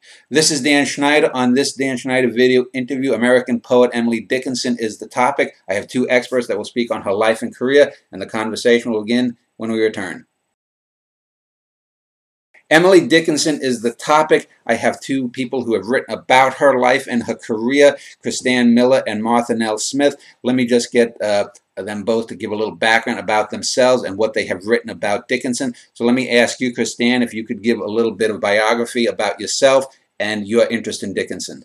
This is Dan Schneider. On this Dan Schneider video interview, American poet Emily Dickinson is the topic. I have two experts that will speak on her life and career, and the conversation will begin when we return. Emily Dickinson is the topic. I have two people who have written about her life and her career, Christanne Miller and Martha Nell Smith. Let me just get them both to give a little background about themselves and what they have written about Dickinson. So let me ask you, Christanne, if you could give a little bit of biography about yourself and your interest in Dickinson.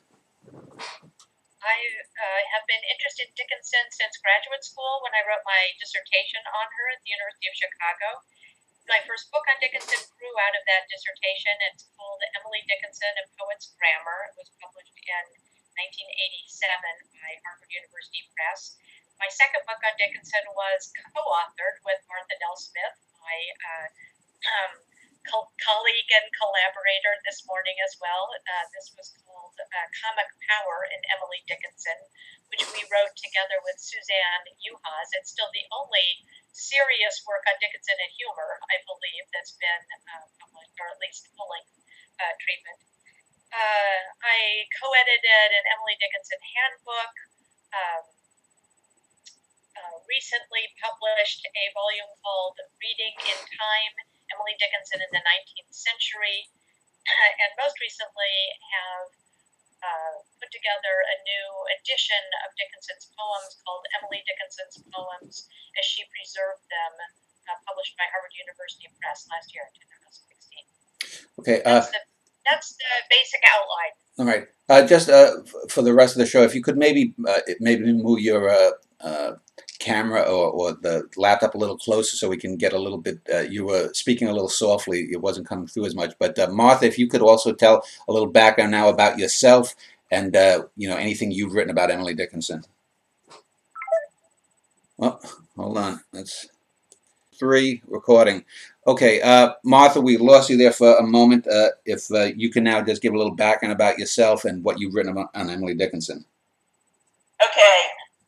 I have been interested in Dickinson since graduate school when I wrote my dissertation on her at the University of Chicago. My first book on Dickinson grew out of that dissertation. It's called Emily Dickinson, A Poet's Grammar. It was published in 1987 by Harvard University Press. My second book on Dickinson was co-authored with Martha Nell Smith, my colleague and collaborator this morning as well. This was called Comic Power in Emily Dickinson, which we wrote together with Suzanne Juhasz. It's still the only serious work on Dickinson and humor, I believe, that's been published, or at least full-length treatment. I co-edited an Emily Dickinson handbook, recently published a volume called Reading in Time, Emily Dickinson in the 19th Century, and most recently have put together a new edition of Dickinson's poems called Emily Dickinson's Poems as She Preserved Them, published by Harvard University Press last year in 2016. Okay. That's the basic outline. All right. Just for the rest of the show, if you could maybe move your camera or the laptop a little closer so we can get a little bit, you were speaking a little softly, it wasn't coming through as much, but Martha, if you could also tell a little background now about yourself and anything you've written about Emily Dickinson. Oh, hold on, that's 3 recording. Okay, Martha, we lost you there for a moment. If you can now just give a little background about yourself and what you've written about on Emily Dickinson. Okay.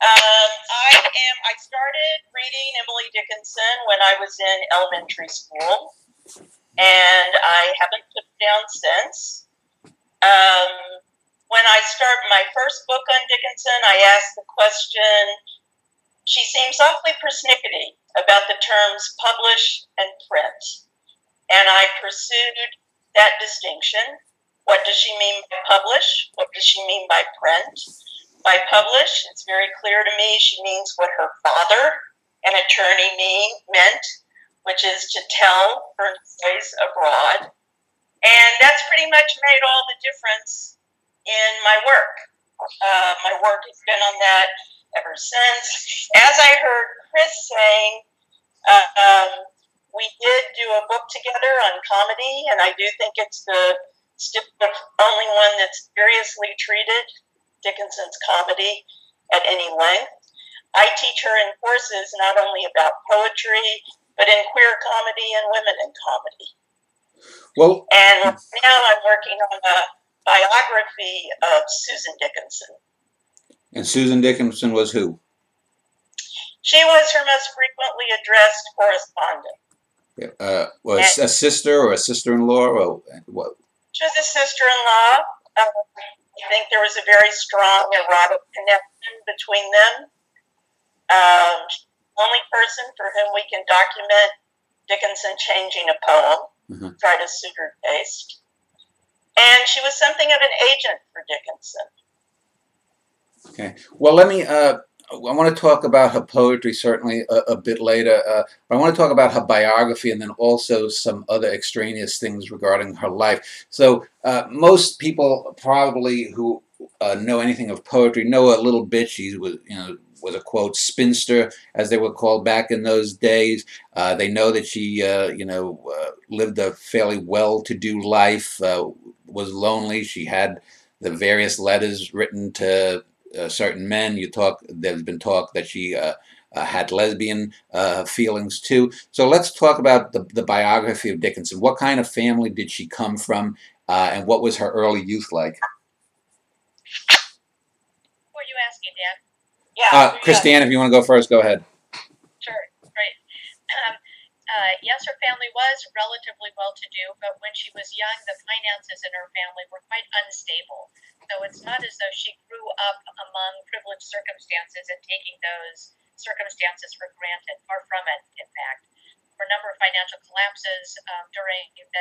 I started reading Emily Dickinson when I was in elementary school, and I haven't put it down since. When I started my first book on Dickinson, I asked the question, she seems awfully persnickety about the terms publish and print, and I pursued that distinction. What does she mean by publish? What does she mean by print? By publish, it's very clear to me she means what her father, an attorney, meant, which is to tell her employees abroad. And that's pretty much made all the difference in my work. My work has been on that ever since. As I heard Chris saying, we did do a book together on comedy, and I do think it's the only one that's seriously treated Dickinson's comedy at any length. I teach her in courses not only about poetry, but in queer comedy and women in comedy. Well, and now I'm working on a biography of Susan Dickinson. And Susan Dickinson was who? She was her most frequently addressed correspondent. Was a sister or a sister-in-law or what? She was a sister-in-law. I think there was a very strong erotic connection between them. The only person for whom we can document Dickinson changing a poem, try to suit her taste. And she was something of an agent for Dickinson. Okay. Well, let me, I want to talk about her poetry certainly a bit later. But I want to talk about her biography and then also some other extraneous things regarding her life. So most people probably who know anything of poetry know a little bit. She was, was a quote spinster, as they were called back in those days. They know that she, lived a fairly well-to-do life, was lonely. She had the various letters written to certain men. There's been talk that she had lesbian feelings too. So let's talk about the biography of Dickinson. What kind of family did she come from, and what was her early youth like? Who are you asking, Dan? Yeah. Christanne, if you want to go first, go ahead. Sure, great. Yes, her family was relatively well-to-do, but when she was young, the finances in her family were quite unstable. So it's not as though she grew up among privileged circumstances and taking those circumstances for granted. Far from it, in fact. For a number of financial collapses during the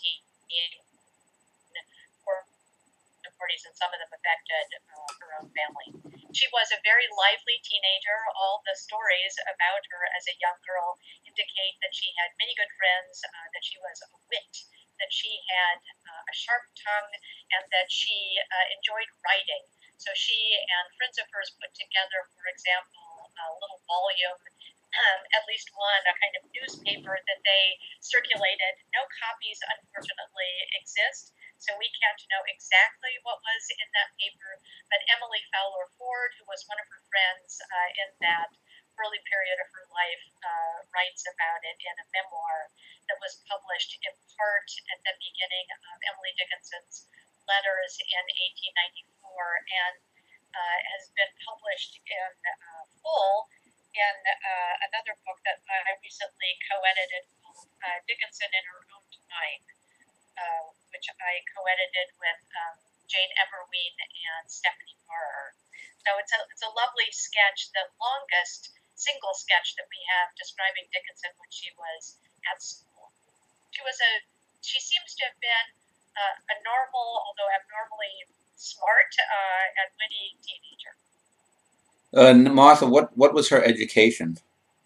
40s, and some of them affected her own family. She was a very lively teenager. All the stories about her as a young girl indicate that she had many good friends, that she was a wit, that she had a sharp tongue, and that she enjoyed writing. So she and friends of hers put together, for example, a little volume, at least one, a kind of newspaper that they circulated. No copies, unfortunately, exist, so we can't know exactly what was in that paper, but Emily Fowler Ford, who was one of her friends in that early period of her life, writes about it in a memoir that was published in part at the beginning of Emily Dickinson's letters in 1894 and has been published in full in another book that I recently co-edited called Dickinson in Her Own Time, which I co-edited with Jane Everween and Stephanie Farrer. So it's a lovely sketch, the longest single sketch that we have describing Dickinson when she was at school. She seems to have been a normal, although abnormally smart and witty teenager. Martha, what was her education?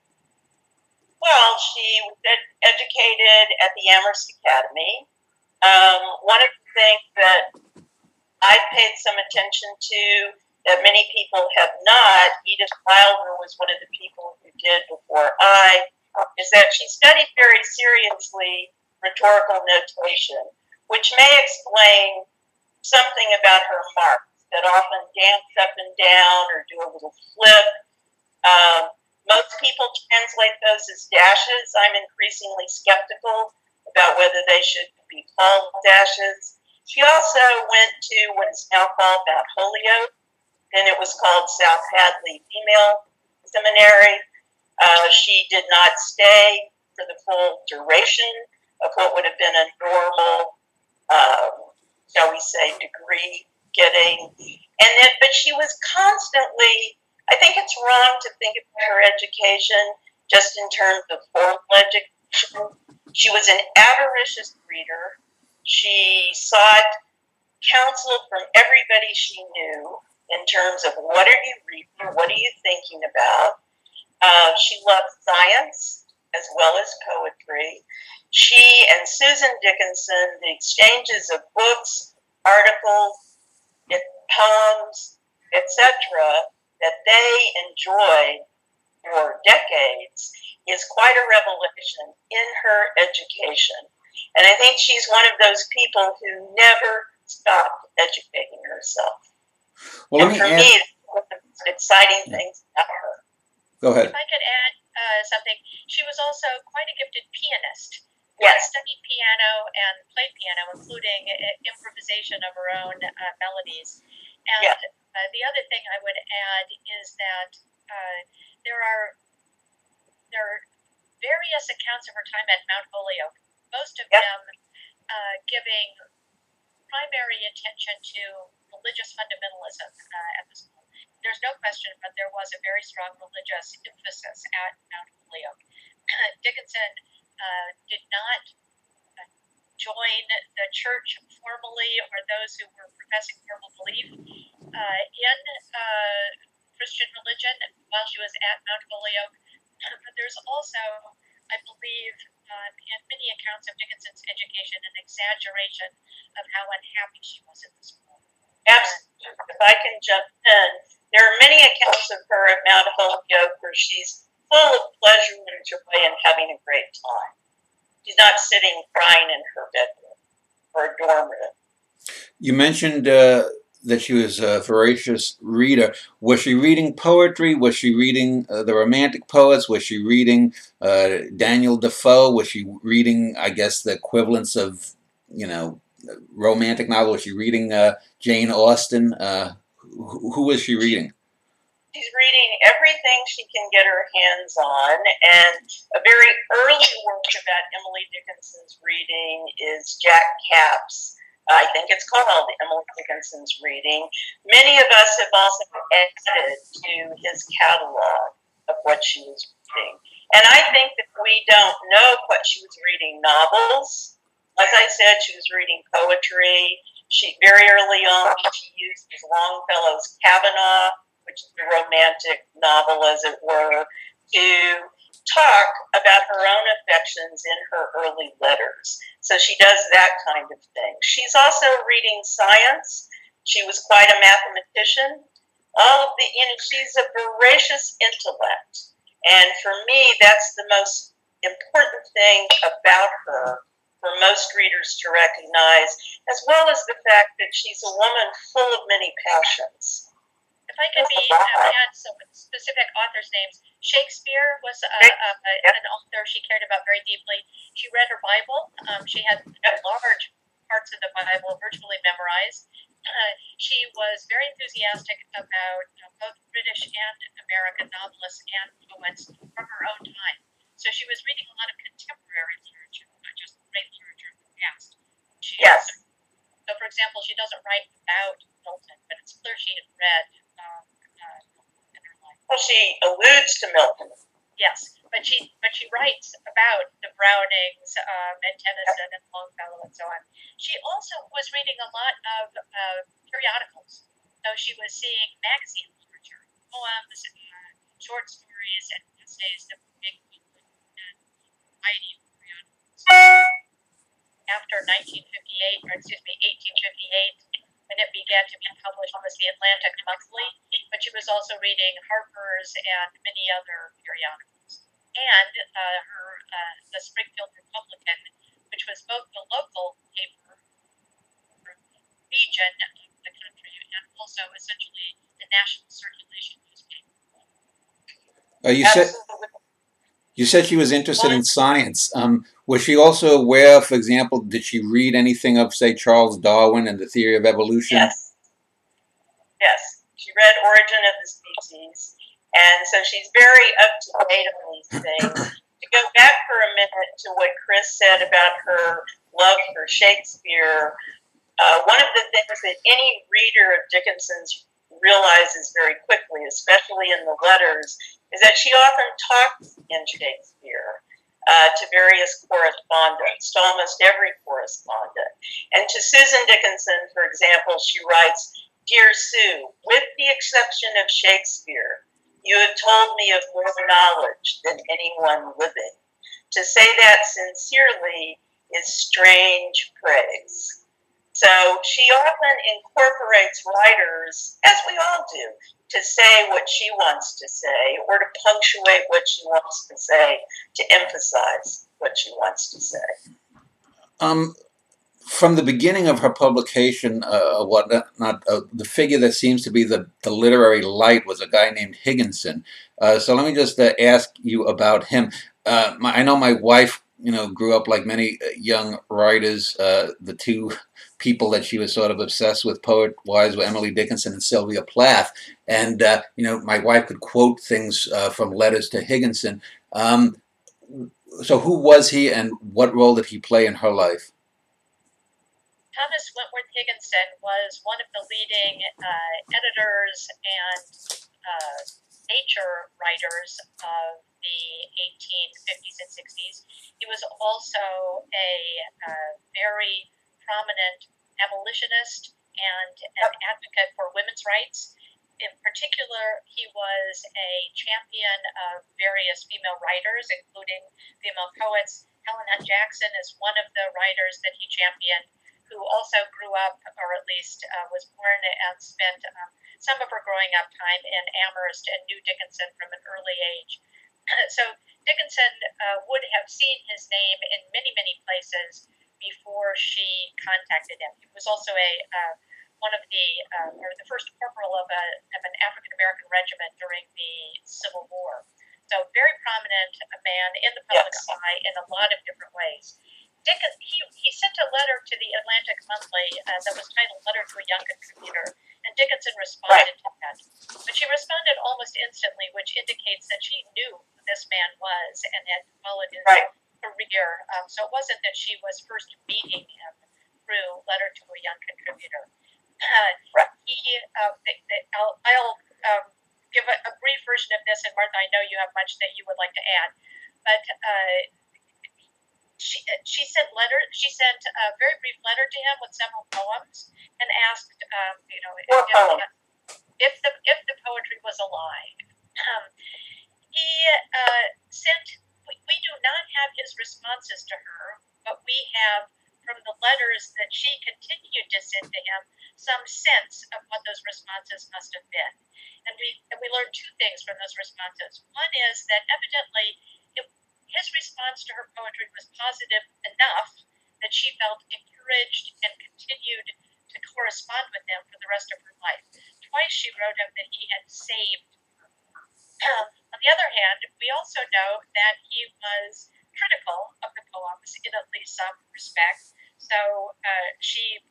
Well, she was educated at the Amherst Academy. One of the things that I've paid some attention to that many people have not, Edith Wilder was one of the people who did before I, is that she studied very seriously rhetorical notation, which may explain something about her marks that often dance up and down or do a little flip. Most people translate those as dashes. I'm increasingly skeptical about whether they should be called dashes. She also went to what is now called Mount Holyoke, then it was called South Hadley Female Seminary. She did not stay for the full duration of what would have been a normal, shall we say, degree getting. But she was constantly, I think it's wrong to think of her education just in terms of formal education. She was an avaricious reader. She sought counsel from everybody she knew in terms of what are you reading, what are you thinking about. She loved science as well as poetry. She and Susan Dickinson, the exchanges of books, articles, poems, etc., that they enjoyed for decades is quite a revelation in her education. And I think she's one of those people who never stopped educating herself. Well, and for me, it's one of the most exciting things about her. Go ahead. If I could add something, she was also quite a gifted pianist. Yes. Studied piano and played piano, including improvisation of her own melodies. And the other thing I would add is that there are various accounts of her time at Mount Holyoke, most of them giving primary attention to religious fundamentalism at the school. There's no question, but there was a very strong religious emphasis at Mount Holyoke. Dickinson did not join the church formally, or those who were professing formal belief in Christian religion while she was at Mount Holyoke. But there's also, I believe, in many accounts of Dickinson's education, an exaggeration of how unhappy she was at the school. Absolutely. If I can jump in, there are many accounts of her at Mount Holyoke where she's full of pleasure and joy and having a great time. She's not sitting crying in her bedroom or a dorm room. You mentioned that she was a voracious reader. Was she reading poetry? Was she reading the Romantic poets? Was she reading Daniel Defoe? Was she reading, I guess, the equivalents of, romantic novel? Was she reading Jane Austen? Who was she reading? She's reading everything she can get her hands on, and a very early work about Emily Dickinson's reading is Jack Kapp's. I think it's called Emily Dickinson's Reading. Many of us have also added to his catalog of what she was reading. And I think that we don't know what she was reading. Novels. As I said, she was reading poetry. She very early on, she used Longfellow's Kavanaugh, which is a romantic novel, as it were, to talk about her own affections in her early letters. So she does that kind of thing. She's also reading science. She was quite a mathematician. She's a voracious intellect. And for me, that's the most important thing about her for most readers to recognize, as well as the fact that she's a woman full of many passions. If I could add some specific authors' names, Shakespeare was an author she cared about very deeply. She read her Bible. She had large parts of the Bible virtually memorized. She was very enthusiastic about both British and American novelists and poets from her own time. So she was reading a lot of contemporary literature, not just great literature of the past. Yes. So, for example, she doesn't write about Milton, but it's clear she had read in her life. Well, she alludes to Milton. Yes, but she writes about the Brownings and Tennyson and Longfellow and so on. She also was reading a lot of periodicals. So she was seeing magazine literature, poems, short stories, and essays that were big in a variety of periodicals. After 1858, when it began to be published, was the Atlantic Monthly, but she was also reading Harper's and many other periodicals. And the Springfield Republican, which was both the local paper region of the country and also essentially the national circulation newspaper. You said she was interested in science. Was she also aware, for example, did she read anything of, say, Charles Darwin and the theory of evolution? Yes. Yes. She read Origin of the Species, and so she's very up to date on these things. To go back for a minute to what Chris said about her love for Shakespeare, one of the things that any reader of Dickinson's realizes very quickly, especially in the letters, is that she often talks in Shakespeare to various correspondents, to almost every correspondent. And to Susan Dickinson, for example, she writes, "Dear Sue, with the exception of Shakespeare, you have told me of more knowledge than anyone living. To say that sincerely is strange praise." So she often incorporates writers, as we all do, to say what she wants to say or to punctuate what she wants to say, to emphasize what she wants to say. From the beginning of her publication, the figure that seems to be the literary light was a guy named Higginson. So let me just ask you about him. I know my wife, grew up like many young writers. The two people that she was sort of obsessed with poet-wise were Emily Dickinson and Sylvia Plath. And, my wife could quote things from letters to Higginson. So who was he and what role did he play in her life? Thomas Wentworth Higginson was one of the leading editors and nature writers of the 1850s and 60s. He was also a very prominent abolitionist and an advocate for women's rights. In particular, he was a champion of various female writers, including female poets. Helen Hunt Jackson is one of the writers that he championed, who also grew up, or at least was born and spent some of her growing up time in Amherst and knew Dickinson from an early age. So Dickinson would have seen his name in many, many places before she contacted him. He was also the first corporal of an African American regiment during the Civil War. So very prominent man in the public eye in a lot of different ways. He sent a letter to the Atlantic Monthly that was titled "Letter to a Young Contributor," and Dickinson responded to that, but she responded almost instantly, which indicates that she knew who this man was and had followed his career. So it wasn't that she was first meeting him through Letter to a Young Contributor. I'll give a brief version of this, and Martha, I know you have much that you would like to add, but she sent a very brief letter to him with several poems and asked, if the poetry was alive. He sent. We do not have his responses to her, but we have, from the letters that she continued to send to him, some sense of what those responses must have been. And we learned two things from those responses. One is that evidently his response to her poetry was positive enough that she felt encouraged and continued to correspond with him for the rest of her life. Twice she wrote him that he had saved her. On the other hand, we also know that he was critical of the poems in at least some respect. So she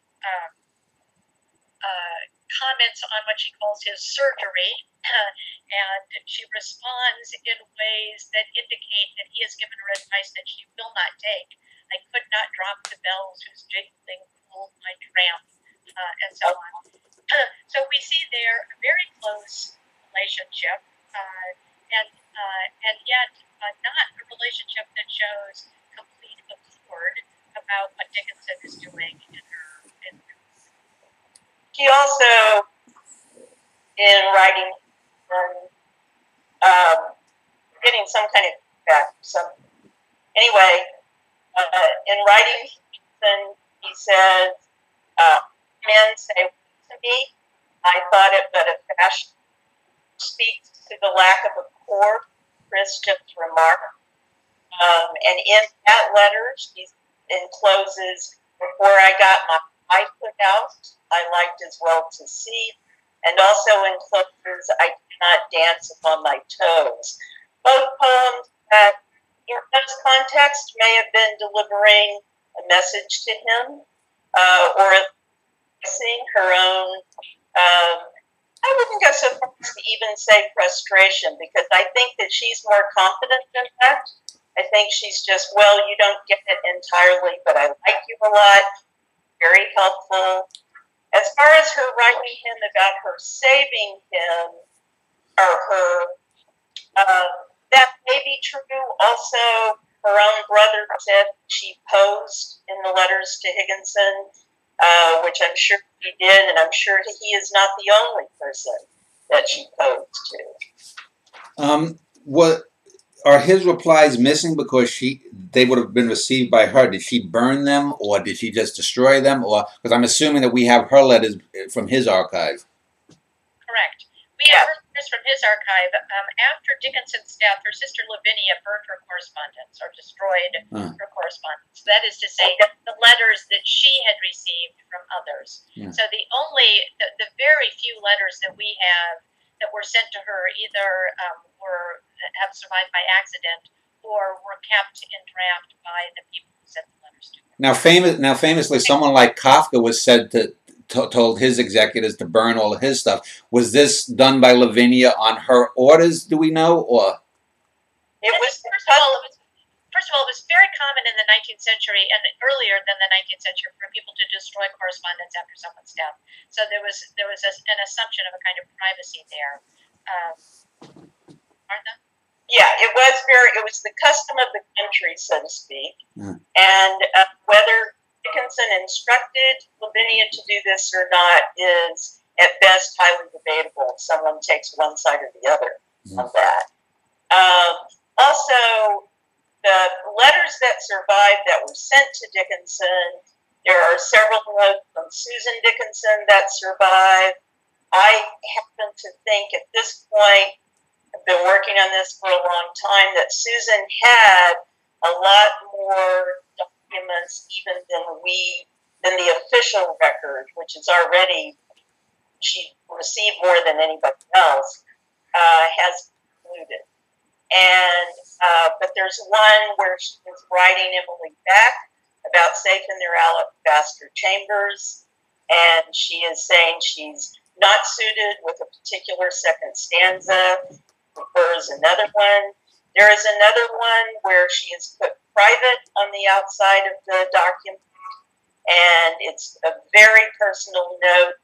comments on what she calls his surgery, and she responds in ways that indicate that he has given her advice that she will not take. I could not drop the bells whose jingling cooled my tramp, and so on. So we see there a very close relationship, and yet not a relationship that shows complete accord about what Dickinson is doing in her. He also, in writing, getting some kind of feedback. Anyway, in writing, he says, men say to me, I thought it but a fashion, speaks to the lack of a core Christian's remark. And in that letter, she encloses, before I got my eye put out, I liked as well to see, and also encloses, I cannot dance upon my toes. Both poems that, in those contexts, may have been delivering a message to him, or expressing her own, I wouldn't go so far as to even say frustration, because I think that she's more confident than that. I think she's just, well, you don't get it entirely, but I like you a lot, very helpful. As far as her writing him about her saving him, or her, that may be true. Also, her own brother said she posed in the letters to Higginson, which I'm sure he did, and I'm sure he is not the only person that she posed to. What are his replies missing because they would have been received by her? Did she burn them, or did she just destroy them? Or because I'm assuming that we have her letters from his archive. Correct. We have her letters from his archive. After Dickinson's death, her sister Lavinia burned her correspondence or destroyed her correspondence. That is to say, the letters that she had received from others. Yeah. So the very few letters that we have that were sent to her either have survived by accident or were kept in draft by the people who sent the letters to her. Now, famously, someone like Kafka was said to told his executors to burn all of his stuff. Was this done by Lavinia on her orders? Do we know, or it was? First of all, it was very common in the 19th century and earlier than the 19th century for people to destroy correspondence after someone's death. So there was an assumption of a kind of privacy there. Martha? Yeah, it was the custom of the country, so to speak. And whether Dickinson instructed Lavinia to do this or not is at best highly debatable if someone takes one side or the other on that. Also, the letters that survived that were sent to Dickinson, there are several notes from Susan Dickinson that survive. I happen to think at this point, I've been working on this for a long time, that Susan had a lot more documents even than the official record, which is already, she received more than anybody else, has included. And but there's one where she was writing Emily back about safe in their alabaster chambers, and she is saying she's not suited with a particular second stanza, prefers another one. There is another one where she is put private on the outside of the document, and it's a very personal note.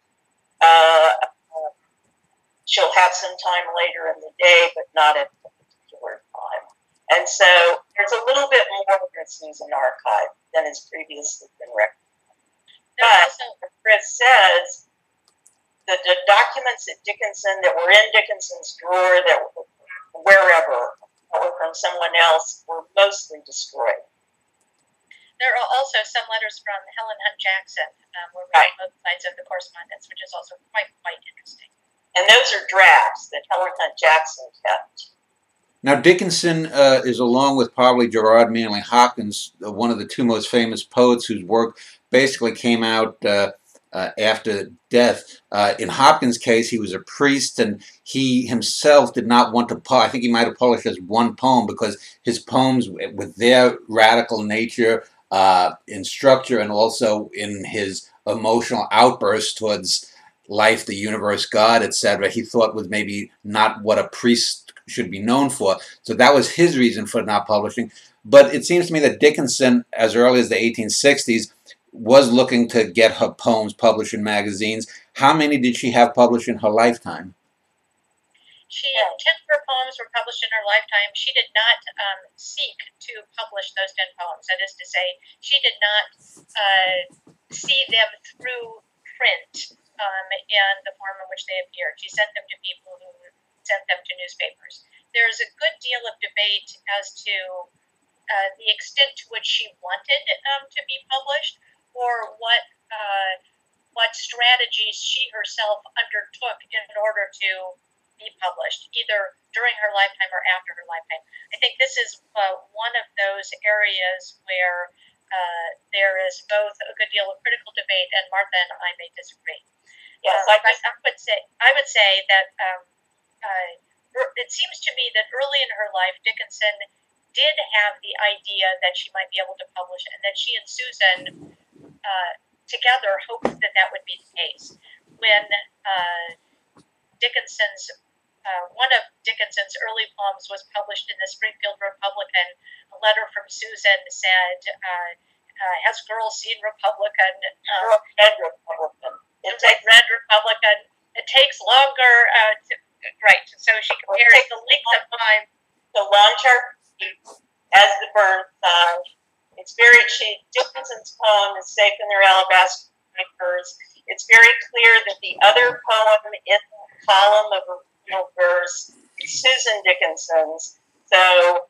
She'll have some time later in the day, but not at a particular time. And so there's a little bit more of the Susan archive than has previously been recognized. But as Chris says, the documents at Dickinson that were in Dickinson's drawer, that were wherever, or from someone else, were mostly destroyed. There are also some letters from Helen Hunt Jackson, where we Right. have both sides of the correspondence, which is also quite interesting. And those are drafts that Helen Hunt Jackson kept. Now, Dickinson is, along with probably Gerard Manley Hopkins, one of the two most famous poets whose work basically came out after death. In Hopkins' case, he was a priest, and he himself did not want to I think he might have published just one poem because his poems, with their radical nature in structure and also in his emotional outbursts towards life, the universe, God, etc., he thought was maybe not what a priest should be known for. So that was his reason for not publishing. But it seems to me that Dickinson, as early as the 1860s, was looking to get her poems published in magazines. How many did she have published in her lifetime? 10 of her poems were published in her lifetime. She did not seek to publish those 10 poems. That is to say, she did not see them through print in the form in which they appeared. She sent them to people who sent them to newspapers. There's a good deal of debate as to the extent to which she wanted to be published, or what strategies she herself undertook in order to be published, either during her lifetime or after her lifetime. I think this is one of those areas where there is both a good deal of critical debate, and Martha and I may disagree. Yes, I would say that it seems to me that early in her life, Dickinson did have the idea that she might be able to publish, and that she and Susan together hoped that that would be the case. When one of Dickinson's early poems was published in the Springfield Republican, a letter from Susan said, "Has girl seen Republican?" Red Republican. It's like Red Republican. It takes longer. Right. So she compares the length of time. The Longcharter as the Burnside. It's very cheap. Dickinson's poem is safe in their alabaster papers. It's very clear that the other poem in the column of original verse is Susan Dickinson's. So,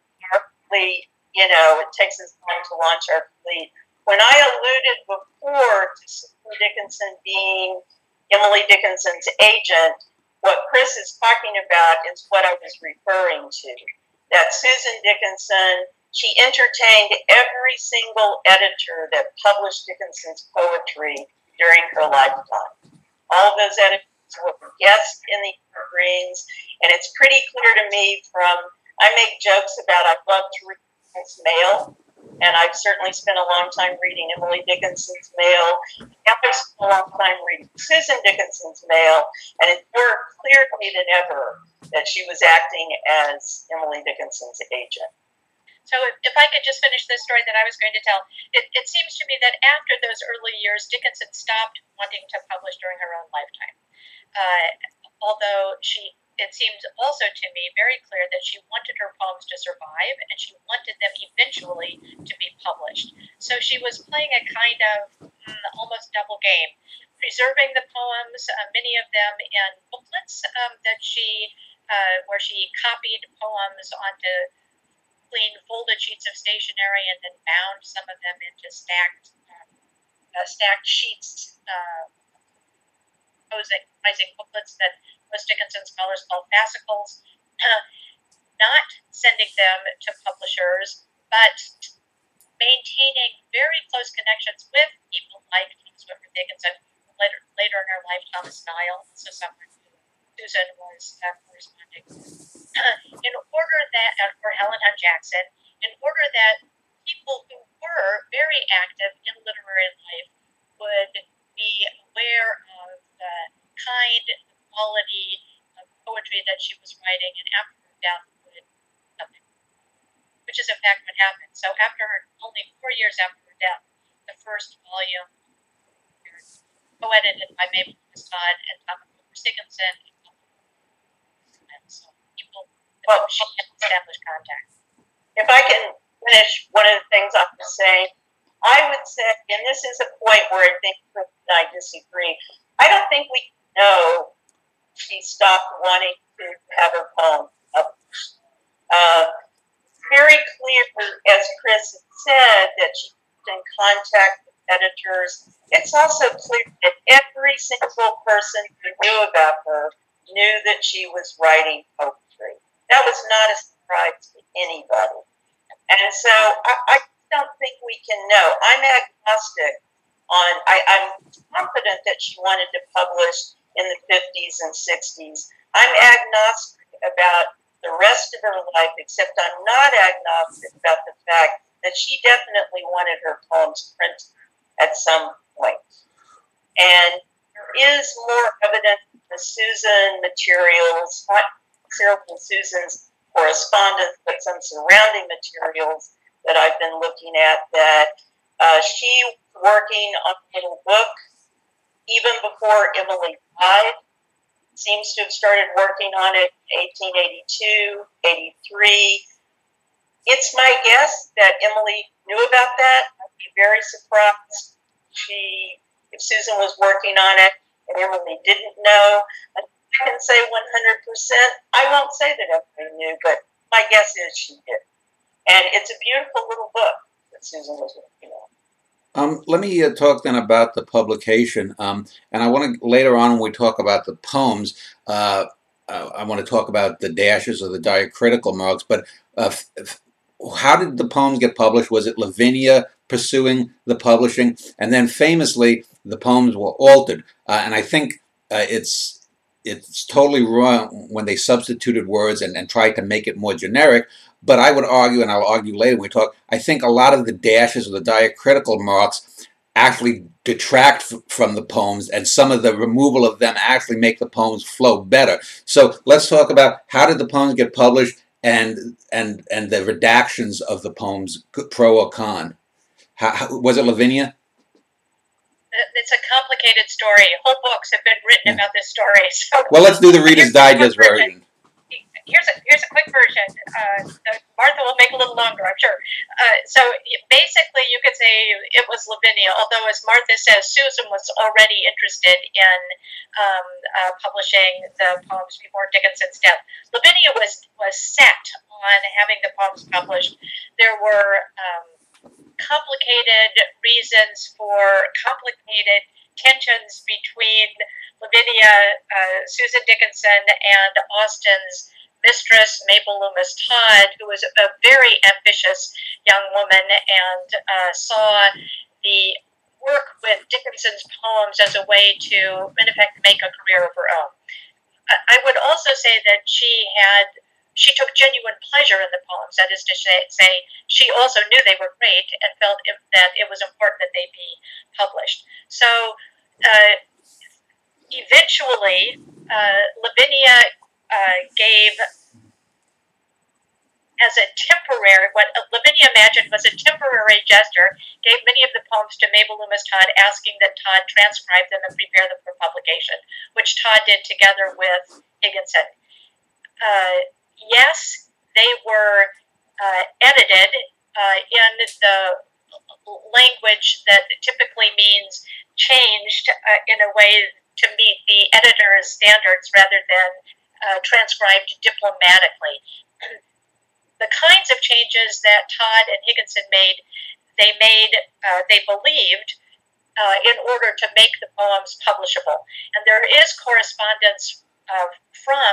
it takes us time to launch our fleet. When I alluded before to Susan Dickinson being Emily Dickinson's agent, what Chris is talking about is what I was referring to. That Susan Dickinson, she entertained every single editor that published Dickinson's poetry during her lifetime. All of those editors were guests in the evergreens, and it's pretty clear to me I make jokes about I love to read his mail, and I've certainly spent a long time reading Emily Dickinson's mail. I've spent a long time reading Susan Dickinson's mail, and it's more clearly than ever that she was acting as Emily Dickinson's agent. So if I could just finish this story that I was going to tell, it seems to me that after those early years, Dickinson stopped wanting to publish during her own lifetime. Although it seems also to me very clear that she wanted her poems to survive, and she wanted them eventually to be published. So she was playing a kind of almost double game, preserving the poems, many of them in booklets that where she copied poems onto clean folded sheets of stationery and then bound some of them into stacked sheets, composing booklets that most Dickinson scholars call fascicles, not sending them to publishers, but maintaining very close connections with people like Thomas Whitford Dickinson, later in her life, Thomas Nile, so someone who Susan was corresponding in order that, or Helen Hunt Jackson, in order that people who were very active in literary life would be aware of the kind, the quality of poetry that she was writing, and after her death would nothing, which is in fact what happened. So only 4 years after her death, the first volume appeared, co-edited by Mabel Loomis Todd and Thomas Sigurdsson. So people, she had established contact. If I can finish one of the things I was saying, I would say, and this is a point where I think Chris and I disagree, I don't think we know she stopped wanting to have her poem published. Very clear, as Chris had said, that she was in contact with editors. It's also clear that every single person who knew about her knew that she was writing poetry. That was not a surprise to anybody. And so I don't think we can know. I'm agnostic on, I'm confident that she wanted to publish in the 50s and 60s. I'm agnostic about the rest of her life, except I'm not agnostic about the fact that she definitely wanted her poems printed at some point. And there is more evidence in the Susan materials, not necessarily in Susan's correspondence, but some surrounding materials that I've been looking at, that she was working on a little book even before Emily died. Seems to have started working on it in 1882, 83. It's my guess that Emily knew about that. I'd be very surprised if Susan was working on it and Emily didn't know. I can say 100%. I won't say that Emily knew, but my guess is she did. And it's a beautiful little book that Susan was working on. Let me talk then about the publication, and I want to, later on when we talk about the poems, I want to talk about the dashes or the diacritical marks, but how did the poems get published? Was it Lavinia pursuing the publishing? And then famously, the poems were altered, and I think it's totally wrong when they substituted words and tried to make it more generic. But I would argue, and I'll argue later when we talk, I think a lot of the dashes or the diacritical marks actually detract from the poems, and some of the removal of them actually make the poems flow better. So let's talk about how did the poems get published and the redactions of the poems, pro or con. Was it Lavinia? It's a complicated story. Whole books have been written about this story. So well, let's do the Reader's Digest version. Here's a quick version. Martha will make a little longer, I'm sure. So basically, you could say it was Lavinia, although, as Martha says, Susan was already interested in publishing the poems before Dickinson's death. Lavinia was set on having the poems published. There were complicated reasons for complicated tensions between Lavinia, Susan Dickinson, and Austen's mistress, Mabel Loomis Todd, who was a very ambitious young woman and saw the work with Dickinson's poems as a way to, in effect, make a career of her own. I would also say that she took genuine pleasure in the poems. That is to say, she also knew they were great and felt that it was important that they be published. So eventually, Lavinia gave, as a temporary, what Lavinia imagined was a temporary gesture, gave many of the poems to Mabel Loomis Todd, asking that Todd transcribe them and prepare them for publication, which Todd did together with Higginson. Yes, they were edited in the language that typically means changed in a way to meet the editor's standards rather than transcribed diplomatically. The kinds of changes that Todd and Higginson made, they believed, in order to make the poems publishable. And there is correspondence from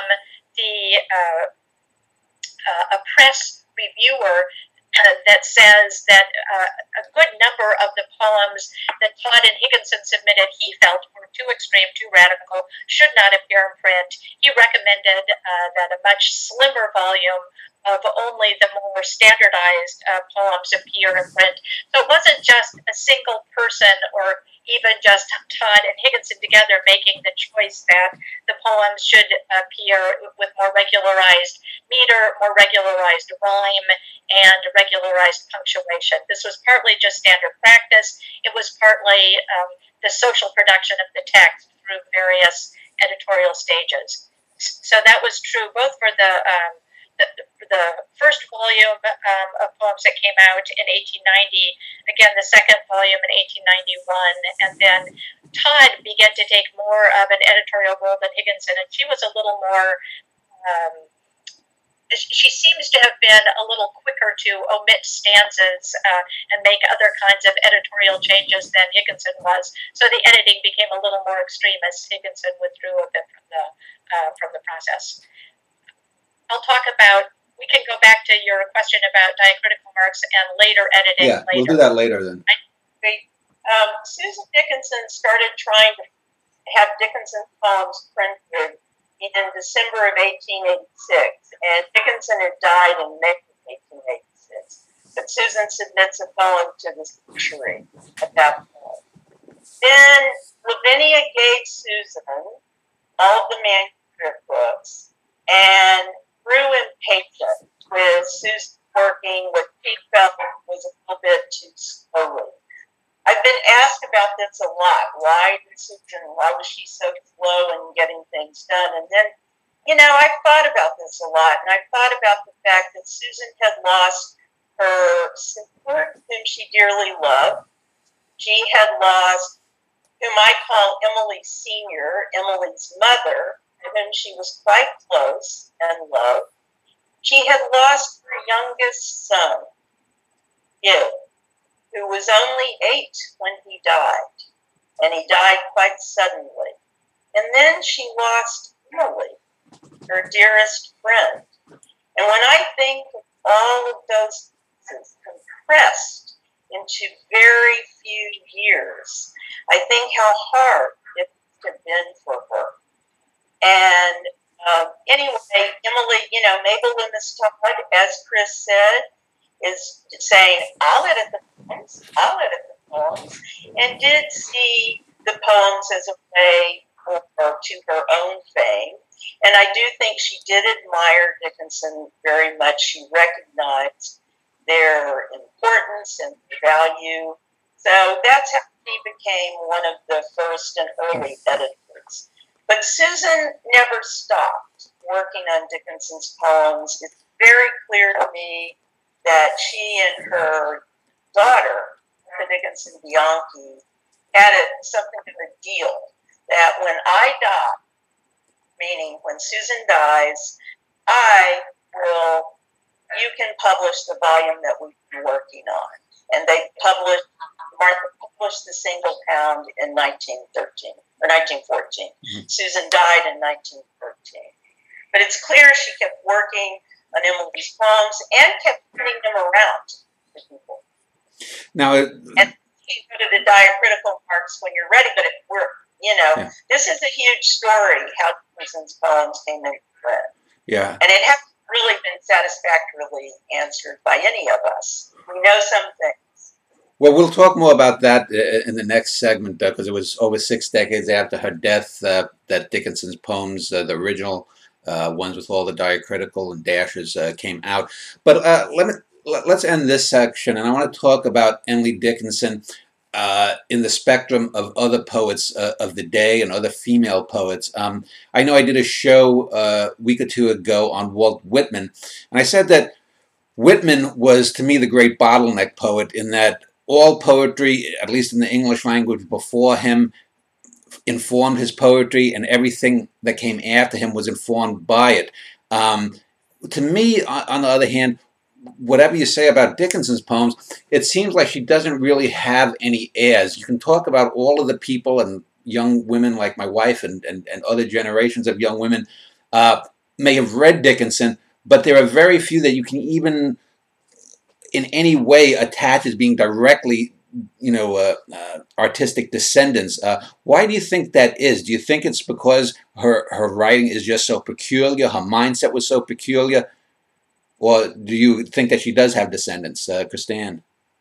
a press reviewer that says that a good number of the poems that Todd and Higginson submitted, he felt were too extreme, too radical, should not appear in print. He recommended that a much slimmer volume of only the more standardized poems appear in print. So it wasn't just a single person or even just Todd and Higginson together making the choice that the poems should appear with more regularized meter, more regularized rhyme, and regularized punctuation. This was partly just standard practice. It was partly the social production of the text through various editorial stages. So that was true both for the first volume of poems that came out in 1890, again the second volume in 1891, and then Todd began to take more of an editorial role than Higginson, and she was a little more, she seems to have been a little quicker to omit stanzas and make other kinds of editorial changes than Higginson was, so the editing became a little more extreme as Higginson withdrew a bit from the process. I'll talk about, we can go back to your question about diacritical marks and later editing. Yeah, we'll do that later then. Susan Dickinson started trying to have Dickinson's poems printed in December of 1886, and Dickinson had died in May of 1886. But Susan submits a poem to the century at that point. Then Lavinia gave Susan all the manuscript books, and grew impatient with Susan working what she felt was a little bit too slowly. I've been asked about this a lot. Why was she so slow in getting things done? And then, I've thought about this a lot, and I've thought about the fact that Susan had lost her sister, whom she dearly loved. She had lost, whom I call Emily Sr., Emily's mother, whom she was quite close and loved. She had lost her youngest son, Gil, who was only 8 when he died, and he died quite suddenly. And then she lost Emily, her dearest friend. And when I think of all of those pieces compressed into very few years, I think how hard it must have been for her. And anyway, Emily, Mabel Loomis Todd, as Chris said, is saying, I'll edit the poems, and did see the poems as a way to her own fame. And I do think she did admire Dickinson very much. She recognized their importance and value. So that's how she became one of the first and early editors. But Susan never stopped working on Dickinson's poems. It's very clear to me that she and her daughter, Dickinson Bianchi, had something of a deal that when I die, meaning when Susan dies, you can publish the volume that we've been working on. And Martha published The Single Pound in 1913. Or 1914. Mm-hmm. Susan died in 1913. But it's clear she kept working on Emily's poems and kept putting them around to people. Now, and you go to the diacritical marks when you're ready, but this is a huge story, how Dickinson's poems came into print. Yeah. And it hasn't really been satisfactorily answered by any of us. We know some things. Well, we'll talk more about that in the next segment, because it was over 6 decades after her death that Dickinson's poems, the original ones with all the diacritical and dashes, came out. But let's end this section, and I want to talk about Emily Dickinson in the spectrum of other poets of the day and other female poets. I know I did a show a week or two ago on Walt Whitman, and I said that Whitman was, to me, the great bottleneck poet in that all poetry, at least in the English language before him, informed his poetry, and everything that came after him was informed by it. To me, on the other hand, whatever you say about Dickinson's poems, it seems like she doesn't really have any heirs. You can talk about all of the people and young women like my wife and other generations of young women may have read Dickinson, but there are very few that you can even in any way attach as being directly, artistic descendants. Why do you think that is? Do you think it's because her writing is just so peculiar, her mindset was so peculiar? Or do you think that she does have descendants, KrisAnne?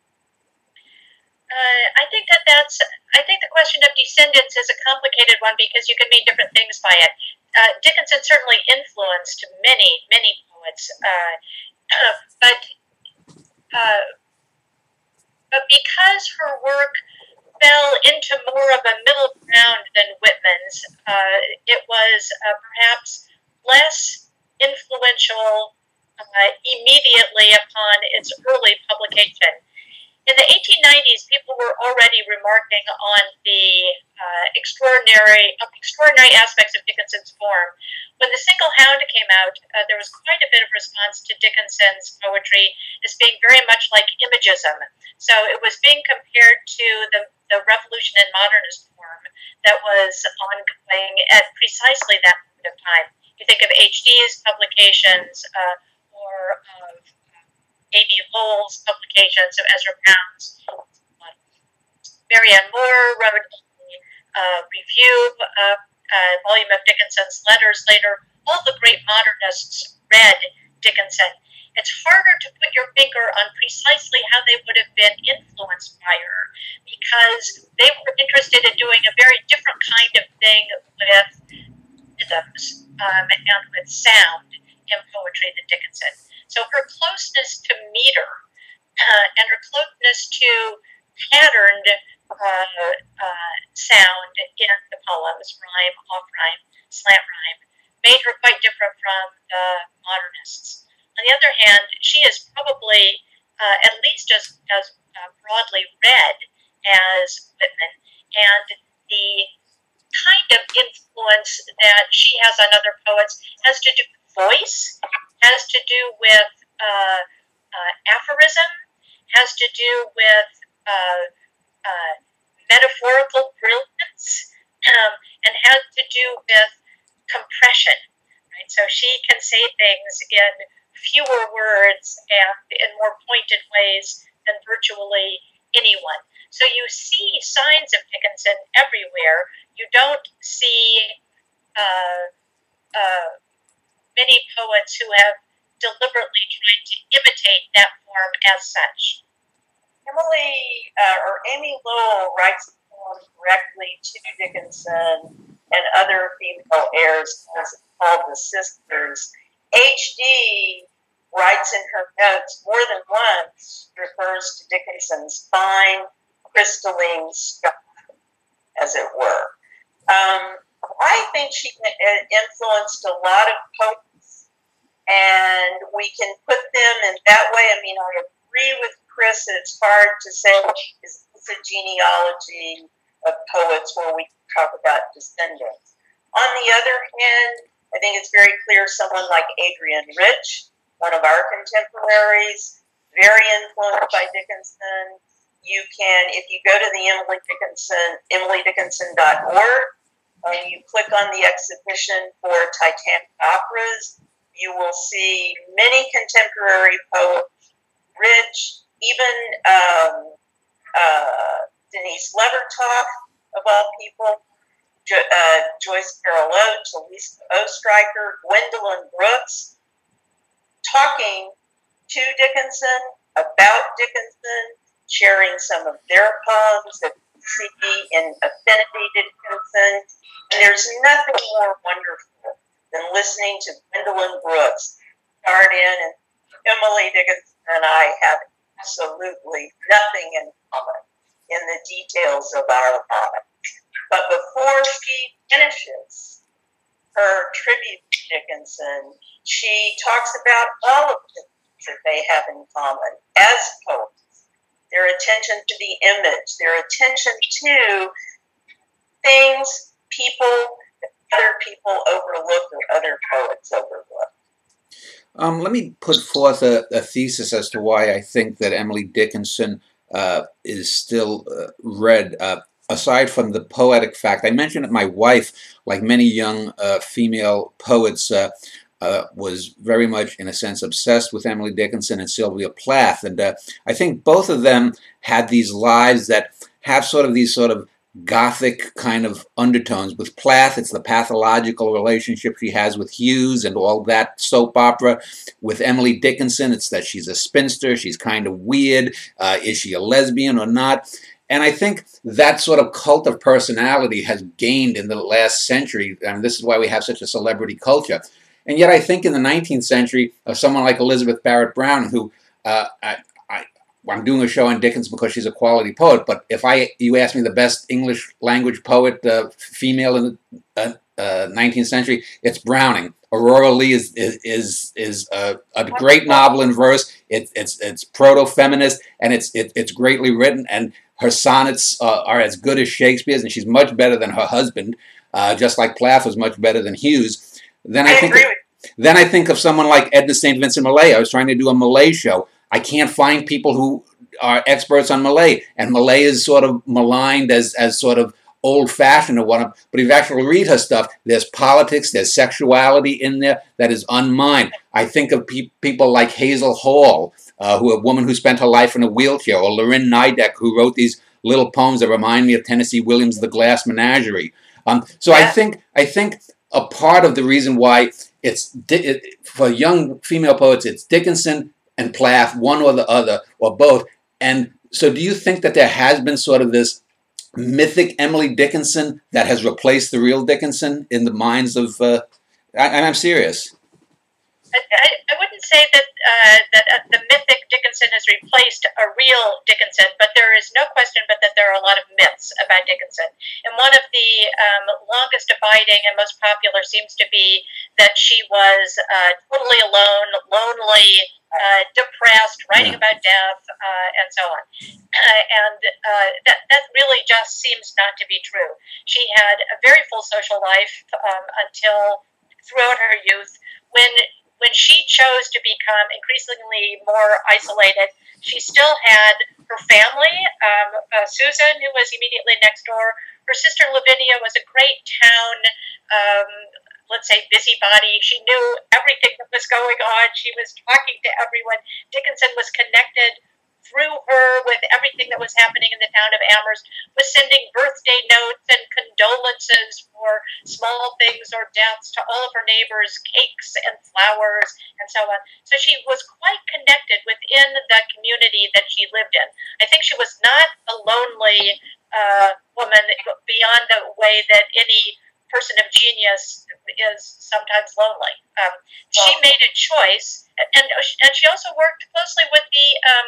I think the question of descendants is a complicated one because you can mean different things by it. Dickinson certainly influenced many poets, but because her work fell into more of a middle ground than Whitman's, it was perhaps less influential immediately upon its early publication. In the 1890s, people were already remarking on the extraordinary aspects of Dickinson's form. When The Single Hound came out, there was quite a bit of response to Dickinson's poetry as being very much like imagism. So it was being compared to the revolution in modernist form that was ongoing at precisely that moment of time. You think of H.D.'s publications or of A.B. Lowell's publications of Ezra Pound's. Marianne Moore wrote a review of a volume of Dickinson's letters later. All the great modernists read Dickinson. It's harder to put your finger on precisely how they would have been influenced by her because they were interested in doing a very different kind of thing with rhythms and with sound in poetry than Dickinson. So her closeness to meter and her closeness to patterned sound in the poems, rhyme, off rhyme, slant rhyme, made her quite different from the modernists. On the other hand, she is probably at least as broadly read as Whitman, and the kind of influence that she has on other poets has to do with voice, has to do with aphorism, has to do with metaphorical brilliance, and has to do with compression. Right? So she can say things in fewer words and in more pointed ways than virtually anyone. So you see signs of Dickinson everywhere. You don't see many poets who have deliberately tried to imitate that form as such. Amy Lowell writes a poem directly to Dickinson and other female heirs called The Sisters. H.D. writes in her notes more than once, refers to Dickinson's fine, crystalline stuff, as it were. I think she influenced a lot of poets, and we can put them in that way. I mean, I agree with Chris that it's hard to say, is this a genealogy of poets where we talk about descendants? On the other hand, I think it's very clear someone like Adrienne Rich, one of our contemporaries, very influenced by Dickinson. You can, if you go to the EmilyDickinson.org, and you click on the exhibition for Titanic operas, you will see many contemporary poets, Rich, even Denise Levertov, of all people, Joyce Carol Oates, Elisa Oestreicher, Gwendolyn Brooks, talking to Dickinson, about Dickinson, sharing some of their poems that we see in affinity to Dickinson. And there's nothing more wonderful than listening to Gwendolyn Brooks start in, and Emily Dickinson and I have absolutely nothing in common in the details of our lives. But before she finishes her tribute to Dickinson, she talks about all of the things that they have in common as poets. Their attention to the image, their attention to things, people that other people overlook or other poets overlook. Let me put forth a thesis as to why I think that Emily Dickinson is still read. Aside from the poetic fact, I mentioned that my wife, like many young female poets, was very much, in a sense, obsessed with Emily Dickinson and Sylvia Plath. And I think both of them had these lives that have sort of these Gothic kind of undertones. With Plath, it's the pathological relationship she has with Hughes and all that soap opera. With Emily Dickinson, it's that she's a spinster, she's kind of weird. Is she a lesbian or not? And I think that sort of cult of personality has gained in the last century, and this is why we have such a celebrity culture. And yet I think in the 19th century, someone like Elizabeth Barrett Brown, who I'm doing a show on Dickens because she's a quality poet, but if you ask me the best English language poet, female in the 19th century, it's Browning. Aurora Leigh is a great novel in verse. It's proto-feminist, and it's greatly written, and her sonnets are as good as Shakespeare's, and she's much better than her husband, just like Plath was much better than Hughes. Then I think of someone like Edna St. Vincent Millay. I was trying to do a Millay show. I can't find people who are experts on Millay, and Millay is sort of maligned as sort of old-fashioned or whatnot. But if you actually read her stuff, there's politics, there's sexuality in there that is unmined. I think of people like Hazel Hall, a woman who spent her life in a wheelchair, or Lorin Nidek, who wrote these little poems that remind me of Tennessee Williams' The Glass Menagerie. So I think a part of the reason why for young female poets, it's Dickinson and Plath, one or the other, or both. And so do you think that there has been sort of this mythic Emily Dickinson that has replaced the real Dickinson in the minds of, and I'm serious. I wouldn't say that the mythic Dickinson has replaced a real Dickinson, but there is no question but that there are a lot of myths about Dickinson. And one of the longest abiding and most popular seems to be that she was totally alone, lonely, depressed, writing about death, and so on. And that really just seems not to be true. She had a very full social life until throughout her youth. When she chose to become increasingly more isolated, she still had her family, Susan, who was immediately next door. Her sister Lavinia was a great town, let's say, busybody. She knew everything that was going on. She was talking to everyone. Dickinson was connected through her with everything that was happening in the town of Amherst, was sending birthday notes and condolences for small things or deaths to all of her neighbors, cakes and flowers and so on. So she was quite connected within the community that she lived in. I think she was not a lonely woman beyond the way that any person of genius is sometimes lonely. She made a choice, and she also worked closely with the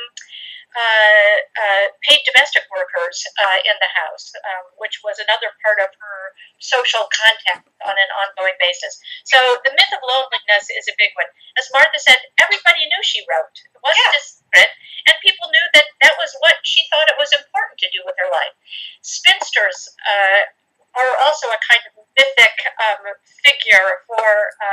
paid domestic workers in the house, which was another part of her social contact on an ongoing basis. So the myth of loneliness is a big one. As Martha said, everybody knew she wrote. It wasn't a secret, and people knew that that was what she thought it was important to do with her life. Spinsters are also a kind of mythic figure for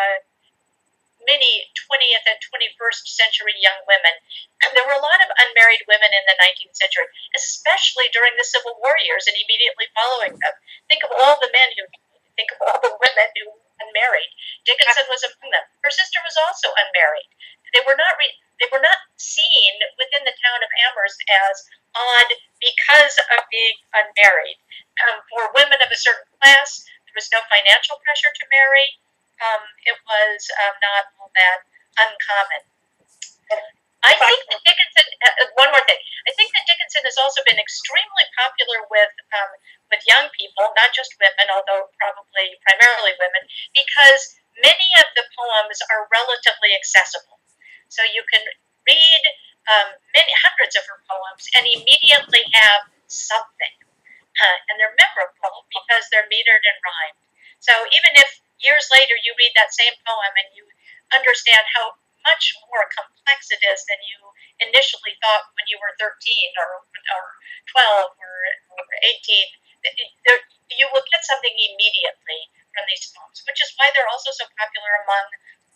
many 20th and 21st century young women. And there were a lot of unmarried women in the 19th century, especially during the Civil War years and immediately following them. Think of all the men who died. Think of all the women who were unmarried. Dickinson was among them. Her sister was also unmarried. They were not seen within the town of Amherst as odd because of being unmarried. For women of a certain class, there was no financial pressure to marry. It was not all that uncommon. I think that Dickinson, one more thing, I think that Dickinson has also been extremely popular with young people, not just women, although probably primarily women, because many of the poems are relatively accessible. So you can read hundreds of her poems and immediately have something. And they're memorable because they're metered and rhymed. So even if years later you read that same poem and you understand how much more complex it is than you initially thought when you were 13 or 12 or 18, you will get something immediately from these poems, which is why they're also so popular among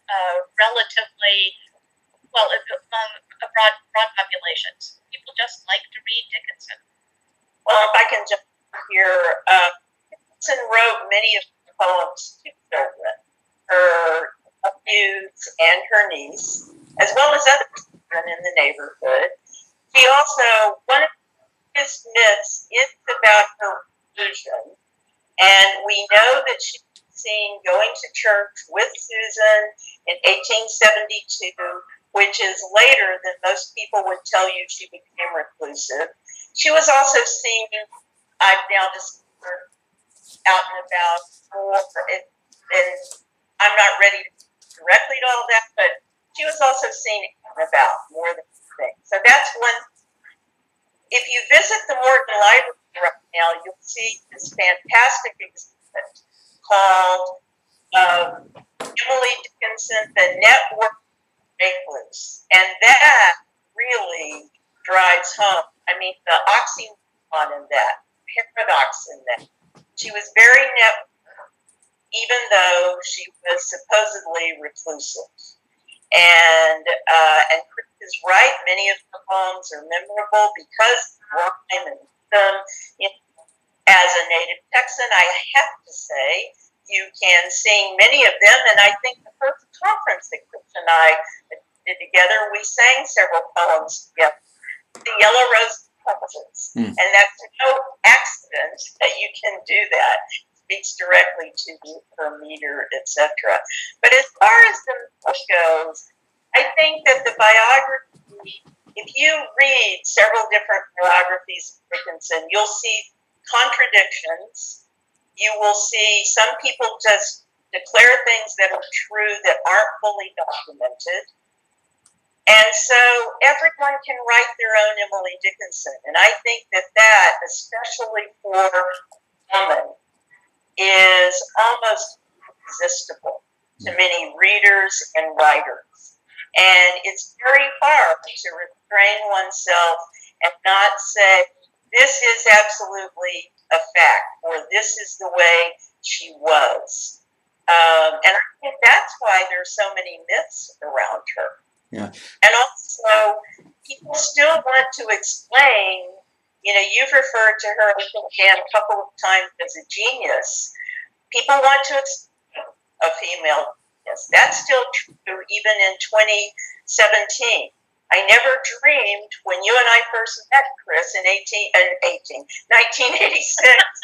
among broad populations. People just like to read Dickinson. Well, if I can jump here, Dickinson wrote many of the poems to children, her nephews and her niece, as well as other children in the neighborhood. She also, one of his myths is about her seclusion. And we know that she was seen going to church with Susan in 1872, which is later than most people would tell you she became reclusive. She was also seen, I've now discovered, out and about more, and I'm not ready to directly to all that, but she was also seen out and about more than things. So that's one. If you visit the Morgan Library right now, you'll see this fantastic exhibit called Emily Dickinson, The Network Recluse. And that really drives home, I mean, the oxymoron in that, paradox in that. She was very networked, even though she was supposedly reclusive. And Chris is right. Many of her poems are memorable because of rhyme and rhythm. As a native Texan, I have to say, you can sing many of them. And I think the first conference that Chris and I did together, we sang several poems together. The Yellow Rose Promises. And that's no accident that you can do that. Speaks directly to her meter, etc. But as far as the book goes, I think that the biography, if you read several different biographies of Dickinson, you'll see contradictions. You will see some people just declare things that are true that aren't fully documented. And so everyone can write their own Emily Dickinson. And I think that that, especially for a woman, is almost irresistible to many readers and writers. And it's very hard to restrain oneself and not say, this is absolutely a fact, or this is the way she was. And I think that's why there's so many myths around her. Yeah. And also, people still want to explain. You know, you've referred to her, I think, Dan, a couple of times as a genius. People want to explain a female genius. That's still true even in 2017. I never dreamed when you and I first met, Chris, in 1986. 1986.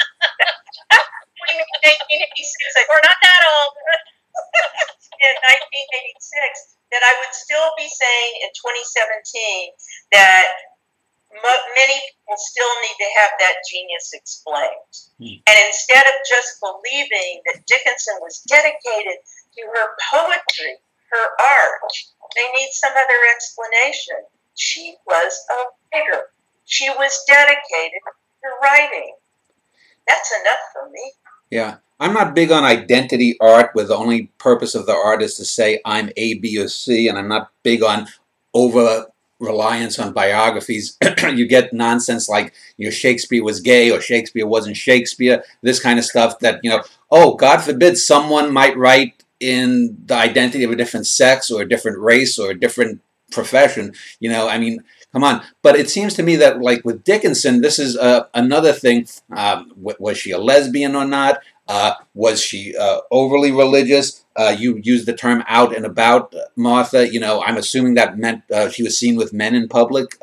We're not that old. In 1986, that I would still be saying in 2017 that many people still need to have that genius explained. And instead of just believing that Dickinson was dedicated to her poetry, her art, they need some other explanation. She was a writer. She was dedicated to writing. That's enough for me. Yeah. I'm not big on identity art where the only purpose of the art is to say I'm A, B, or C, and I'm not big on over-reliance on biographies. You get nonsense like, Shakespeare was gay or Shakespeare wasn't Shakespeare, this kind of stuff that, oh, God forbid someone might write in the identity of a different sex or a different race or a different profession. I mean, come on. But it seems to me that, like with Dickinson, this is another thing. Was she a lesbian or not? Was she overly religious? You used the term out and about, Martha. I'm assuming that meant she was seen with men in public.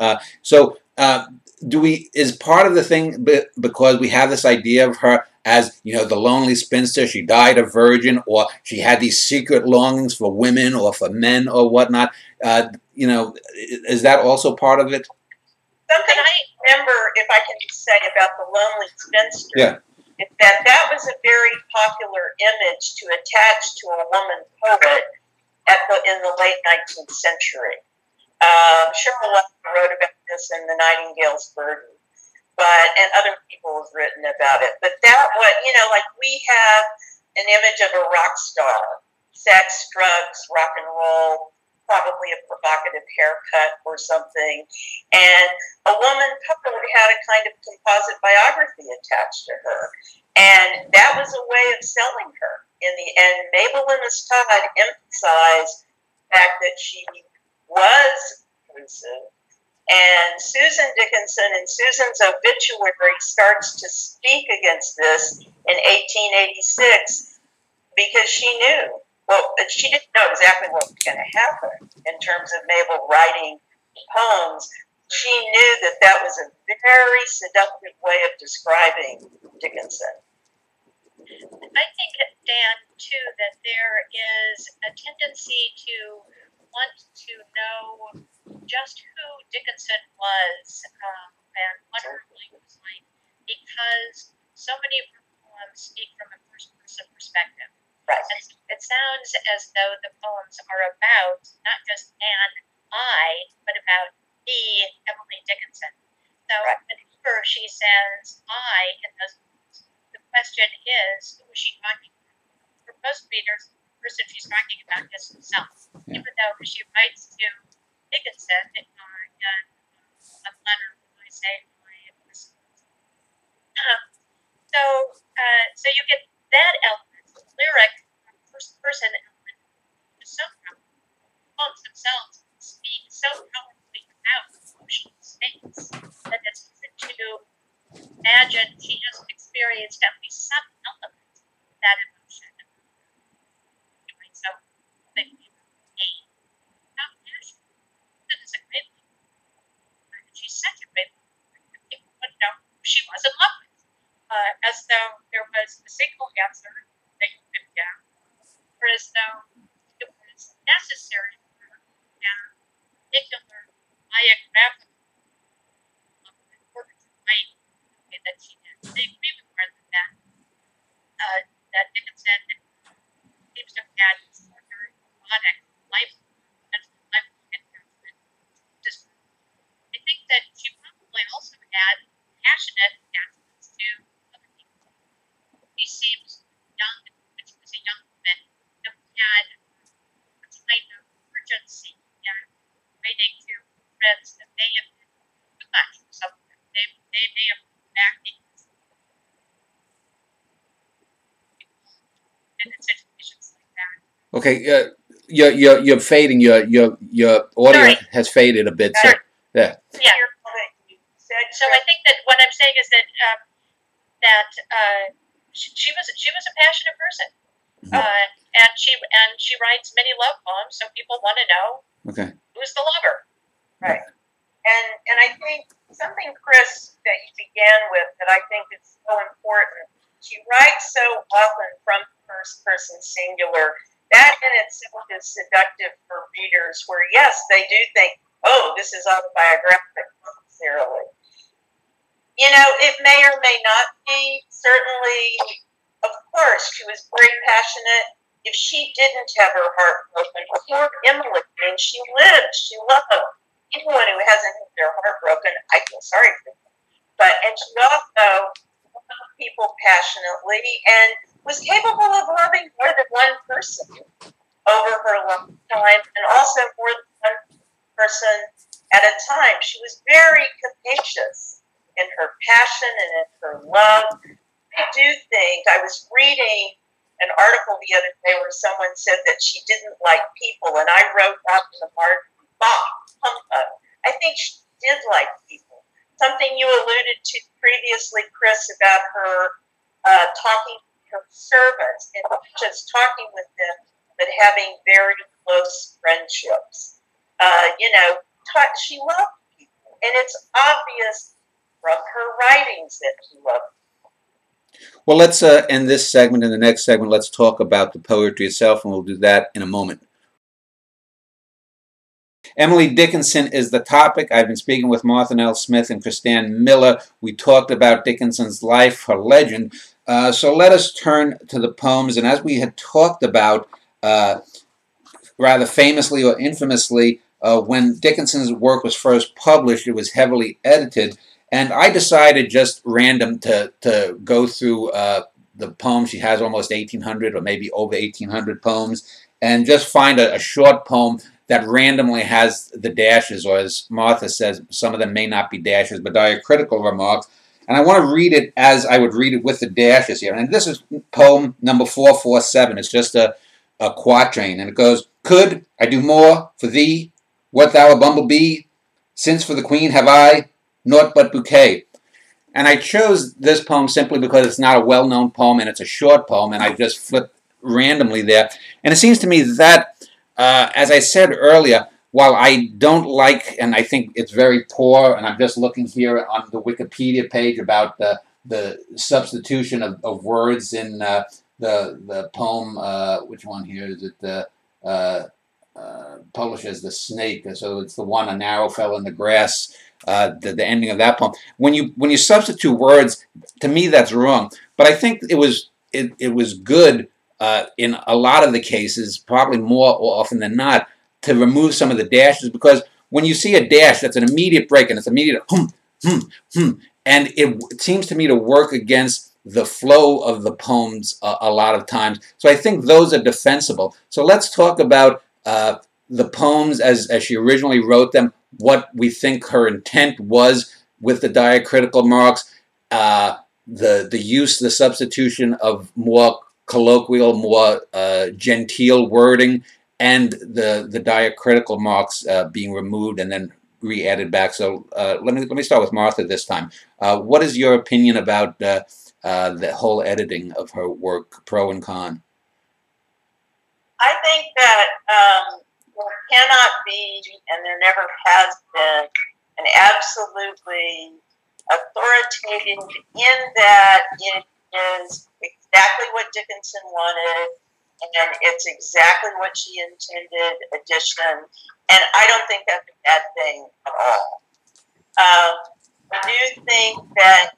Is part of the thing because we have this idea of her as, the lonely spinster, she died a virgin, or she had these secret longings for women or for men or whatnot. Is that also part of it? Something I remember, if I can say, about the lonely spinster. Yeah. That was a very popular image to attach to a woman poet in the late 19th century. Cheryl Leffer wrote about this in The Nightingale's Burden, and other people have written about it. But we have an image of a rock star, sex, drugs, rock and roll, probably a provocative haircut or something. And a woman poet had a kind of composite biography attached to her. And that was a way of selling her in the end. Mabel Innes Todd emphasized the fact that she was inclusive. And Susan Dickinson, in Susan's obituary, starts to speak against this in 1886 because she knew. Well, she didn't know exactly what was going to happen in terms of Mabel writing poems. she knew that that was a very seductive way of describing Dickinson. I think, Dan, too, that there is a tendency to want to know just who Dickinson was and what her life was like, because so many of her poems speak from a first-person perspective. Right. And it sounds as though the poems are about not just Anne I, but about the Emily Dickinson. So right. whenever she says I in those poems, the question is, who is she talking about? For most readers, the person she's talking about is herself. Yeah. Even though she writes to Dickinson in a letter, I say, so you get that element, lyric, first-person element, so powerful. Poems themselves speak so powerfully about emotional states that it's easy to imagine she has experienced at least some element of that emotion. Anyway, so not passion. That is a great one. She's such a great one. People would know who she was in love with. As though there was a single answer that you could get, or as though it was necessary for her to have a particular biographical in order to write the way that she did. I agree with her that Dickinson seems to have had this very erotic lifelong attachment. I think that she probably also had passionate attachments to other people. She seems young, when she was a young woman, who had a kind of urgency in writing to friends that may have been too much for some of them. They may have been acting in situations like that. Okay, you're fading. Your audio Sorry. has faded a bit. So yeah. Yeah. So I think that what I'm saying is that she was a passionate person, and she writes many love poems. So people want to know who's the lover, right? And I think something, Chris, that you began with that I think is so important. She writes so often from first person singular. That in itself is seductive for readers. Where yes, they do think, oh, this is autobiographic necessarily. You know, it may or may not be. Certainly, of course, she was very passionate. If she didn't have her heart broken, poor Emily, I mean, she lived, she loved. Anyone who hasn't had their heart broken, I feel sorry for them. And she also loved people passionately and was capable of loving more than one person over her lifetime, and also more than one person at a time. She was very capacious in her passion and in her love. I do think, I was reading an article the other day where someone said that she didn't like people, and I wrote up in the margin, I think she did like people. Something you alluded to previously, Chris, about her talking to her servants, and not just talking with them, but having very close friendships. She loved people, and it's obvious from her writings that she loved people. Well, let's end this segment. In the next segment, let's talk about the poetry itself, and we'll do that in a moment. Emily Dickinson is the topic. I've been speaking with Martha Nell Smith and Christanne Miller. We talked about Dickinson's life, her legend. So let us turn to the poems. And as we had talked about, rather famously or infamously, when Dickinson's work was first published, it was heavily edited. And I decided just random to go through the poems. She has almost 1,800 or maybe over 1,800 poems, and just find a short poem that randomly has the dashes, or as Martha says, some of them may not be dashes, but diacritical remarks. And I want to read it as I would read it with the dashes here. And this is poem number 447. It's just a quatrain, and it goes, "Could I do more for thee? Wert thou a bumblebee? Since for the queen have I naught but bouquet." And I chose this poem simply because it's not a well-known poem, and it's a short poem, and I just flipped randomly there. And it seems to me that, as I said earlier, while I don't like, and I think it's very poor, and I'm just looking here on the Wikipedia page about the substitution of words in the poem. Which one here is it? Published as The Snake. So it's the one, a narrow fell in the grass. The ending of that poem. When you substitute words, to me that's wrong. But I think it was good in a lot of the cases, probably more often than not, to remove some of the dashes, because when you see a dash, that's an immediate break, and it's immediate and it seems to me to work against the flow of the poems a lot of times. So I think those are defensible. So let's talk about the poems as she originally wrote them, what we think her intent was with the diacritical marks, the use, the substitution of more colloquial, more genteel wording, and the diacritical marks being removed and then re-added back. So let me start with Martha this time. What is your opinion about the whole editing of her work, pro and con? I think that there cannot be, and there never has been, an absolutely authoritative in that it is exactly what Dickinson wanted, and it's exactly what she intended edition, and I don't think that's a bad thing at all. I do think that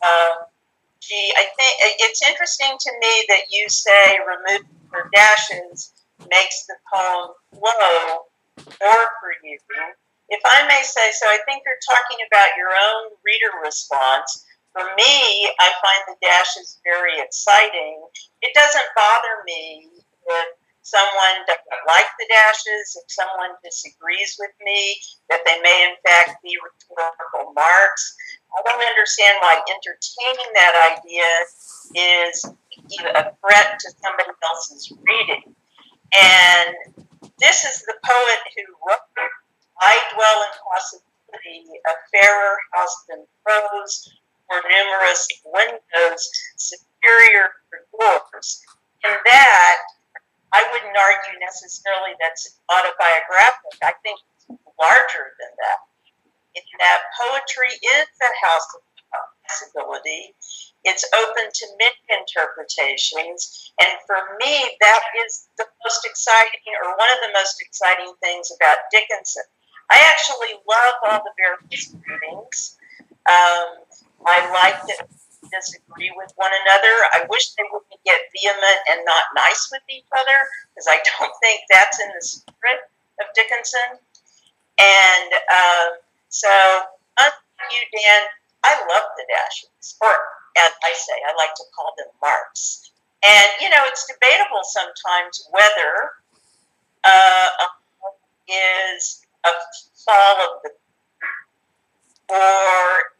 I think it's interesting to me that you say remove her dashes makes the poem flow more for you. If I may say so, I think you're talking about your own reader response. For me, I find the dashes very exciting. It doesn't bother me if someone doesn't like the dashes, if someone disagrees with me, that they may in fact be rhetorical marks. I don't understand why entertaining that idea is a threat to somebody else's reading. And this is the poet who wrote, I dwell in possibility, a fairer house than prose, more numerous windows, superior for doors. In that, I wouldn't argue necessarily that's autobiographic. I think it's larger than that. In that poetry is a house of possibility. It's open to many interpretations. And for me, that is the most exciting, or one of the most exciting things about Dickinson. I actually love all the various readings. I like that we disagree with one another. I wish they wouldn't get vehement and not nice with each other, because I don't think that's in the spirit of Dickinson. And so, unlike you, Dan, I love the dashes, or as I say, I like to call them marks. And, you know, it's debatable sometimes whether is a fall of the or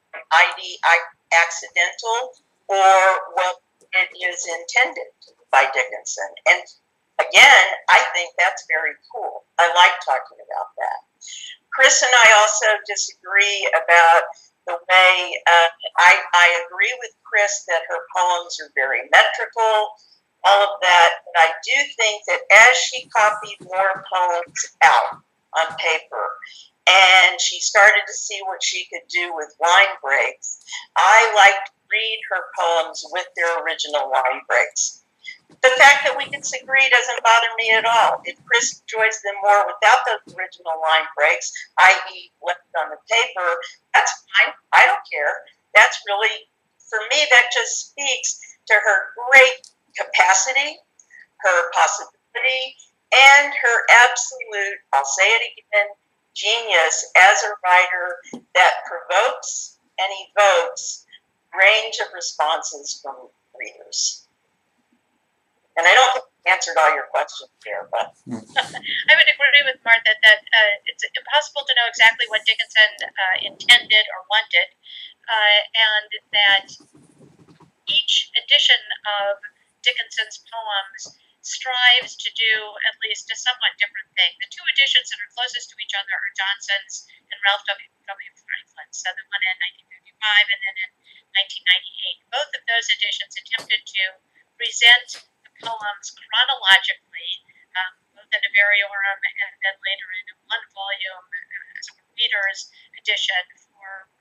accidental, or what it is intended by Dickinson. And again, I think that's very cool. I like talking about that. Chris and I also disagree about the way, I agree with Chris that her poems are very metrical, all of that, but I do think that as she copied more poems out on paper, and she started to see what she could do with line breaks, I like to read her poems with their original line breaks. The fact that we disagree doesn't bother me at all. If Chris enjoys them more without those original line breaks, i.e. left on the paper, that's fine. I don't care. That's really, for me, that just speaks to her great capacity, her possibility, and her absolute, I'll say it again, genius as a writer that provokes and evokes range of responses from readers. And I don't think I answered all your questions here, but I would agree with Martha that it's impossible to know exactly what Dickinson intended or wanted, and that each edition of Dickinson's poems strives to do at least a somewhat different thing. The two editions that are closest to each other are Johnson's and Ralph W. Franklin's, so the one in 1955 and then in 1998. Both of those editions attempted to present the poems chronologically, both the Navariorum, and then later in a one-volume as a reader's edition for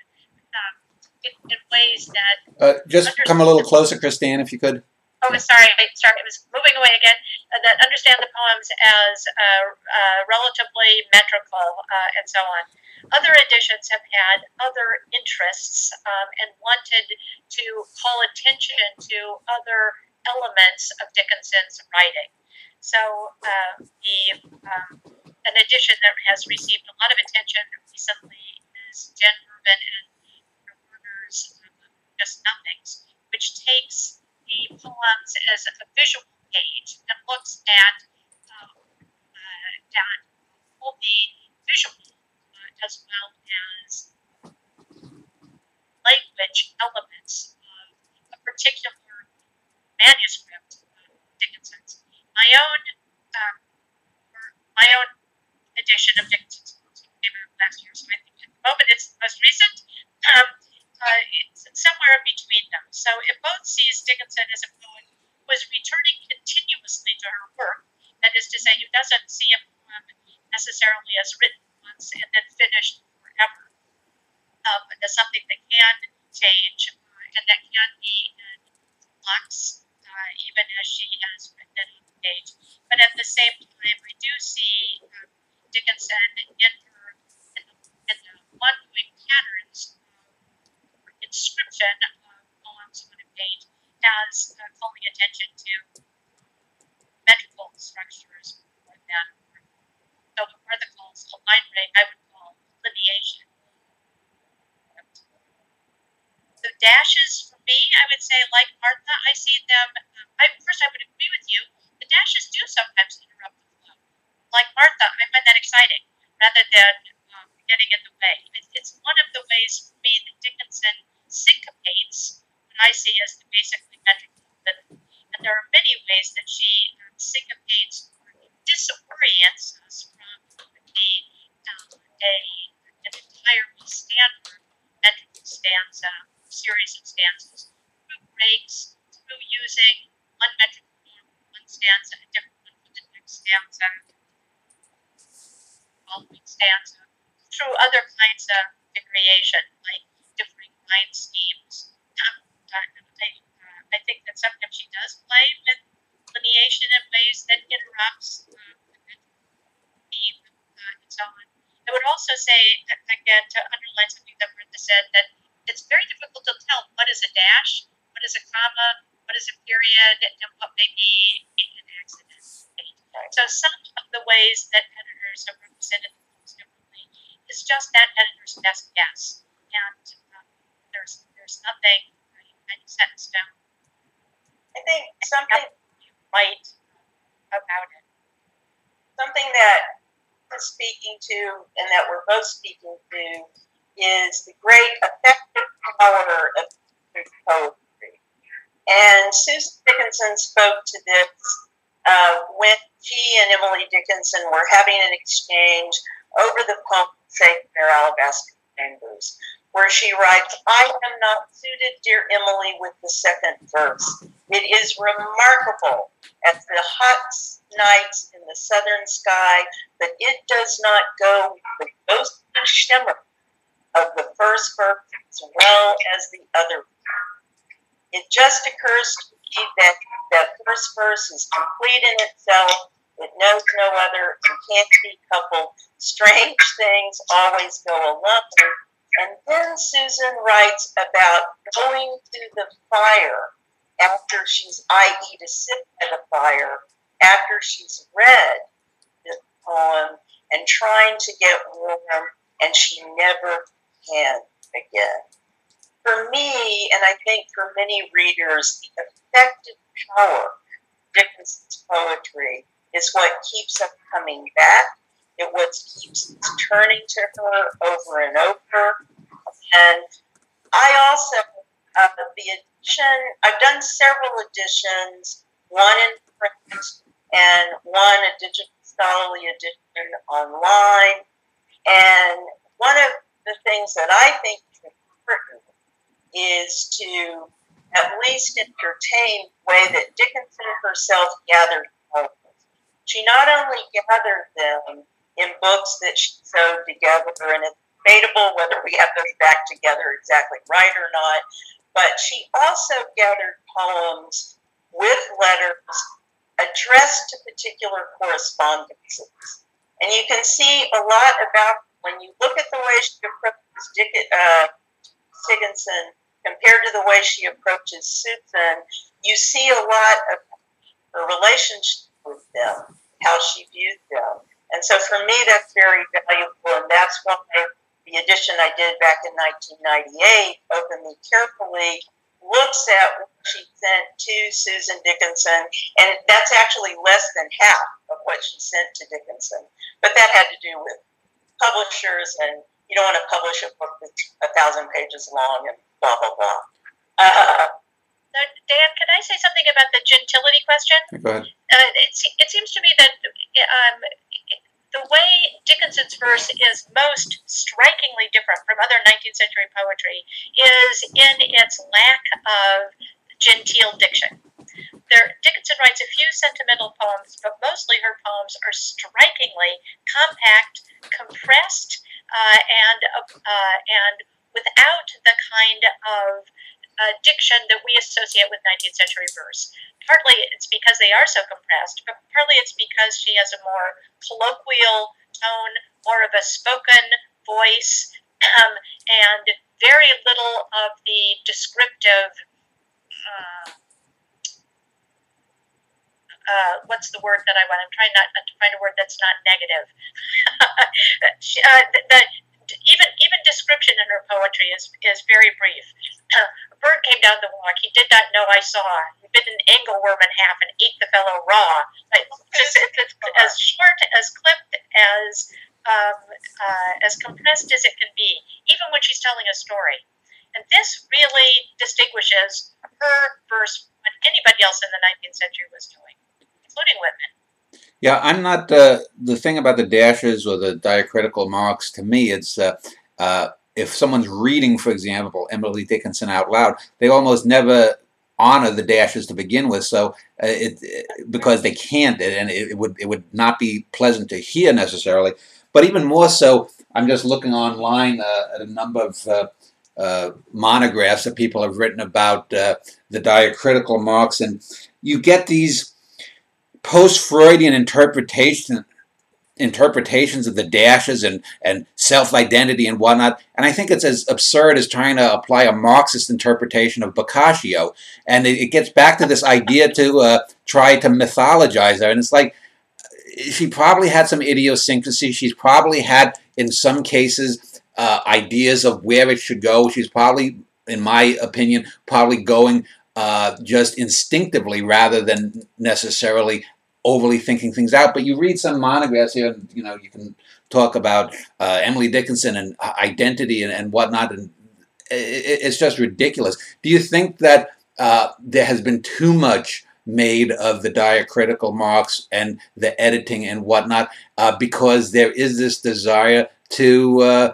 in ways that just come a little closer, Christine, if you could. Oh, sorry, it was moving away again. That understand the poems as relatively metrical and so on. Other editions have had other interests and wanted to call attention to other elements of Dickinson's writing. So an edition that has received a lot of attention recently is Jen Rubin and Warner's Just Nothings, which takes the poems as a visual page and looks at all the visual as well as language elements of a particular manuscript of Dickinson's. My own edition of Dickinson's came out last year, so I think at the moment it's the most recent. It's somewhere in between them. So it both sees Dickinson as a poet who is returning continuously to her work, that is to say, who doesn't see a poem necessarily as written once and then finished forever, but as something that can change and that can be in flux, even as she has written it on the page. But at the same time, I do see Dickinson in the one-point patterns inscription of poems on a page as calling attention to metrical structures more than so the calls a line break I would call lineation. The dashes for me, I would say, like Martha, I see them. First, I would agree with you. The dashes do sometimes interrupt the flow. Like Martha, I find that exciting rather than getting in the way. It's one of the ways for me that Dickinson syncopates what I see as the basically metrical rhythm. And there are many ways that she syncopates or disorients us from an entirely standard metrical stanza, series of stanzas, through breaks, through using one metrical form, one stanza, a different one for the next stanza, following stanza, through other kinds of variation, like differing line schemes. I think that sometimes she does play with lineation in ways that interrupts theme and so on. I would also say, again, to underline something that Martha said, that it's very difficult to tell what is a dash, what is a comma, what is a period, and what may be an accident. So some of the ways that editors have represented the books differently is just that editor's best guess. And there's nothing set in stone. I think something right about it. Something that I'm speaking to and that we're both speaking to is the great effective power of poetry. And Susan Dickinson spoke to this when she and Emily Dickinson were having an exchange over the poem Sacred Alabaster Chambers, where she writes, "I am not suited, dear Emily, with the second verse. It is remarkable as the hot nights in the southern sky that it does not go with the ghostly shimmer of the first verse as well as the other. It just occurs to me that that first verse is complete in itself. It knows no other and can't be coupled. Strange things always go alone." And then Susan writes about going to the fire after she's, i.e., to sit by the fire, after she's read this poem and trying to get warm, and she never can again. For me, and I think for many readers, the effective power of Dickinson's poetry is what keeps us coming back. It what keeps us turning to her over and over. And I also, the edition, I've done several editions, one in print and one a digital scholarly edition online. And one of the things that I think is important is to at least entertain the way that Dickinson herself gathered poems. she not only gathered them in books that she sewed together, and it's debatable whether we have those back together exactly right or not, but she also gathered poems with letters addressed to particular correspondences. And you can see a lot about, when you look at the way she approaches Dickinson compared to the way she approaches Susan, you see a lot of her relationship with them, how she viewed them. And so for me, that's very valuable, and that's why the edition I did back in 1998, Open Me Carefully, looks at what she sent to Susan Dickinson, and that's actually less than half of what she sent to Dickinson. But that had to do with publishers, and you don't want to publish a book that's 1,000 pages long and blah, blah, blah. Dan, can I say something about the gentility question? Go ahead. It seems to me that the way Dickinson's verse is most strikingly different from other 19th century poetry is in its lack of genteel diction. Dickinson writes a few sentimental poems, but mostly her poems are strikingly compact, compressed, and without the kind of diction that we associate with 19th century verse. Partly it's because they are so compressed, but partly it's because she has a more colloquial tone, more of a spoken voice, and very little of the descriptive, what's the word that I want? I'm trying not to find a word that's not negative. Even description in her poetry is very brief. A bird came down the walk. He did not know I saw. He bit an angleworm in half and ate the fellow raw. It's as short, as clipped, as compressed as it can be, even when she's telling a story. And this really distinguishes her verse from what anybody else in the 19th century was doing, including Whitman. Yeah, I'm not, the thing about the dashes or the diacritical marks, to me, it's, if someone's reading, for example, Emily Dickinson out loud, they almost never honor the dashes to begin with, so because they can't, and it would not be pleasant to hear necessarily. But even more so, I'm just looking online at a number of monographs that people have written about the diacritical marks, and you get these post-Freudian interpretations of the dashes and self-identity and whatnot, and I think it's as absurd as trying to apply a Marxist interpretation of Boccaccio, and it gets back to this idea to try to mythologize her, and it's like, she probably had some idiosyncrasy, she's probably had, in some cases, ideas of where it should go, she's probably, in my opinion, probably going just instinctively rather than necessarily overly thinking things out. But you read some monographs here, and you can talk about Emily Dickinson and identity and whatnot, and it's just ridiculous. Do you think that there has been too much made of the diacritical marks and the editing and whatnot because there is this desire to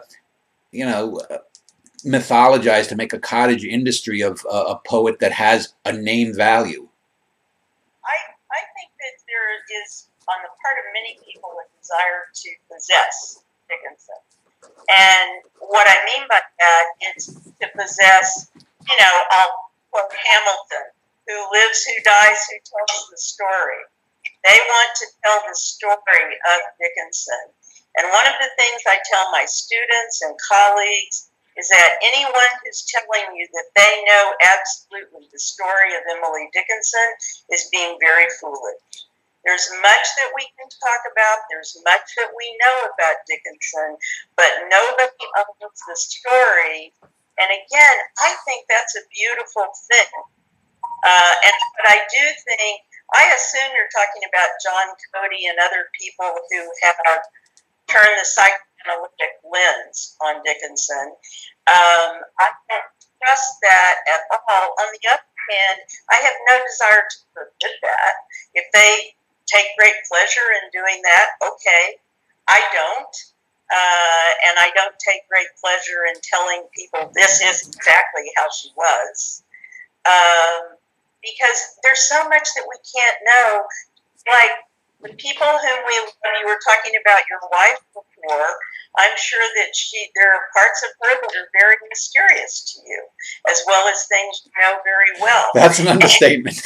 mythologize, to make a cottage industry of a poet that has a name value? I think that there is, on the part of many people, a desire to possess Dickinson. And what I mean by that is to possess, I'll quote Hamilton, who lives, who dies, who tells the story. They want to tell the story of Dickinson. And one of the things I tell my students and colleagues is that anyone who's telling you that they know absolutely the story of Emily Dickinson is being very foolish. There's much that we can talk about, there's much that we know about Dickinson, but nobody owns the story. And again, I think that's a beautiful thing. But I do think, I assume you're talking about John Cody and other people who have turned the psychoanalytic lens on Dickinson. I don't trust that at all. On the other hand, I have no desire to forbid that. If they take great pleasure in doing that, okay. I don't. And I don't take great pleasure in telling people this is exactly how she was. Because there's so much that we can't know. Like, The people whom when you were talking about your wife before, I'm sure that there are parts of her that are very mysterious to you, as well as things you know very well. That's an understatement.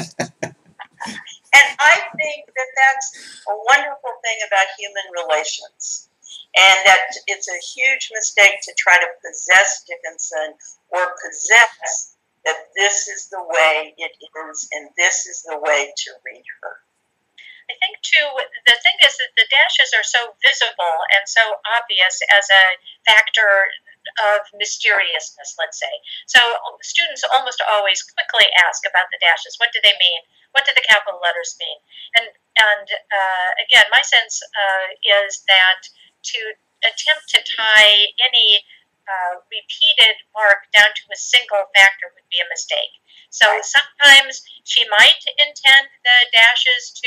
And I think that that's a wonderful thing about human relations. And that it's a huge mistake to try to possess Dickinson or possess that this is the way it is and this is the way to read her. I think, too, the thing is that the dashes are so visible and so obvious as a factor of mysteriousness, let's say. So students almost always quickly ask about the dashes. What do they mean? What do the capital letters mean? And again, my sense is that to attempt to tie any repeated mark down to a single factor would be a mistake. So sometimes she might intend the dashes to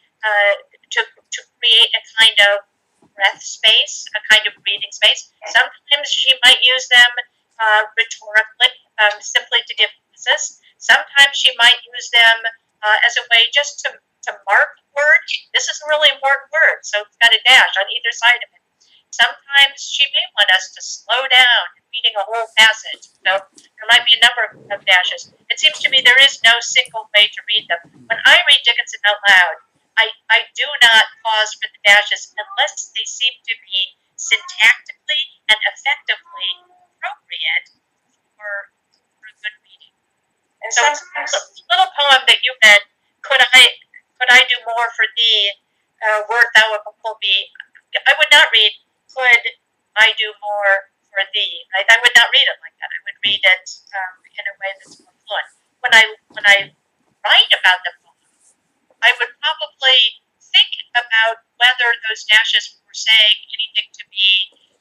create a kind of breath space, a kind of breathing space. Sometimes she might use them rhetorically, simply to give emphasis. Sometimes she might use them as a way just to mark a word. This is a really important word, so it's got a dash on either side of it. Sometimes she may want us to slow down reading a whole passage. So there might be a number of dashes. It seems to me there is no single way to read them. When I read Dickinson out loud, I do not pause for the dashes unless they seem to be syntactically and effectively appropriate for good reading. And so the little poem that you read, could I do more for thee, wert thou a bumblebee? I would not read, could I do more for thee? I would not read it like that. I would read it in a way that's more fluent. When I write about the poem, I would probably think about whether those dashes were saying anything to me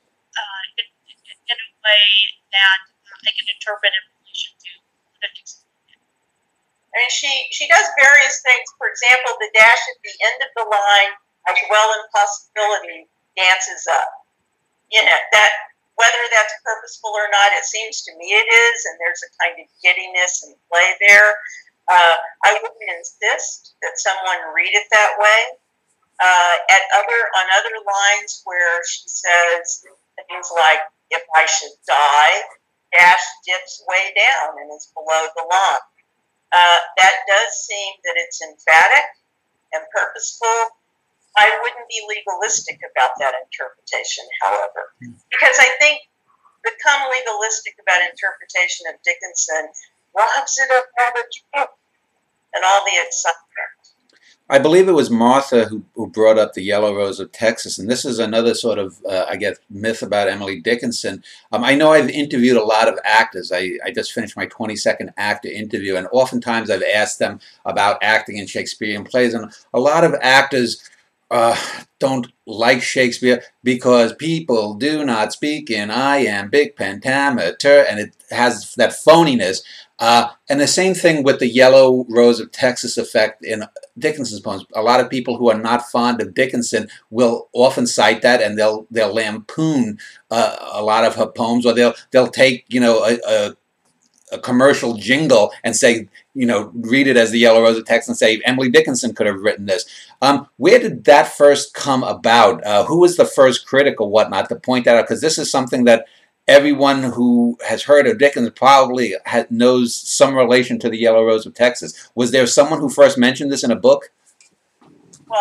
in a way that I can interpret in relation to politics. I mean, she does various things. For example, the dash at the end of the line, "I dwell in possibility," dances up. You know, that whether that's purposeful or not, it seems to me it is, and there's a kind of giddiness and play there. I wouldn't insist that someone read it that way. On other lines where she says things like, "If I should die," dash dips way down and is below the line. That does seem that it's emphatic and purposeful. I wouldn't be legalistic about that interpretation, however, because I think become legalistic about interpretation of Dickinson robs it of all the truth and all the excitement. I believe it was Martha who brought up the Yellow Rose of Texas, and this is another sort of, I guess, myth about Emily Dickinson. I know I've interviewed a lot of actors. I just finished my 22nd actor interview, and oftentimes I've asked them about acting in Shakespearean plays, and a lot of actors don't like Shakespeare because people do not speak in iambic pentameter, and it has that phoniness. And the same thing with the Yellow Rose of Texas effect in Dickinson's poems. A lot of people who are not fond of Dickinson will often cite that, and they'll lampoon a lot of her poems, or they'll take, you know, a commercial jingle and say, you know, read it as the Yellow Rose of Texas and say Emily Dickinson could have written this. Where did that first come about? Who was the first critic or whatnot to point that out? Because this is something that everyone who has heard of Dickens probably knows some relation to the Yellow Rose of Texas. Was there someone who first mentioned this in a book? Well,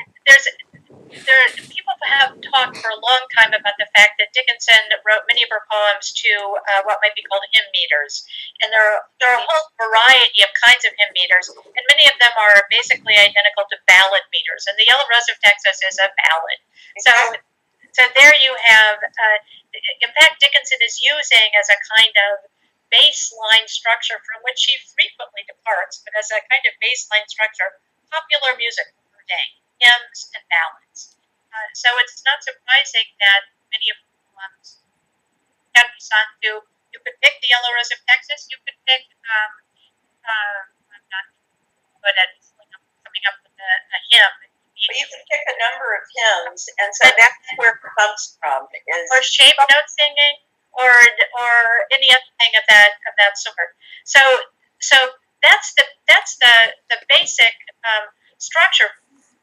people have talked for a long time about the fact that Dickinson wrote many of her poems to what might be called hymn meters, and there are a whole variety of kinds of hymn meters, and many of them are basically identical to ballad meters. And the Yellow Rose of Texas is a ballad. So there you have. In fact, Dickinson is using as a kind of baseline structure from which she frequently departs, but as a kind of baseline structure, popular music of her day, hymns and ballads. So it's not surprising that many of her poems can be sung to. You could pick the Yellow Rose of Texas. You could pick. I'm not good at coming up with a hymn. But you can pick a number of hymns, and so that's where it comes from. Or shape note singing, or any other thing of that sort. So that's the basic structure.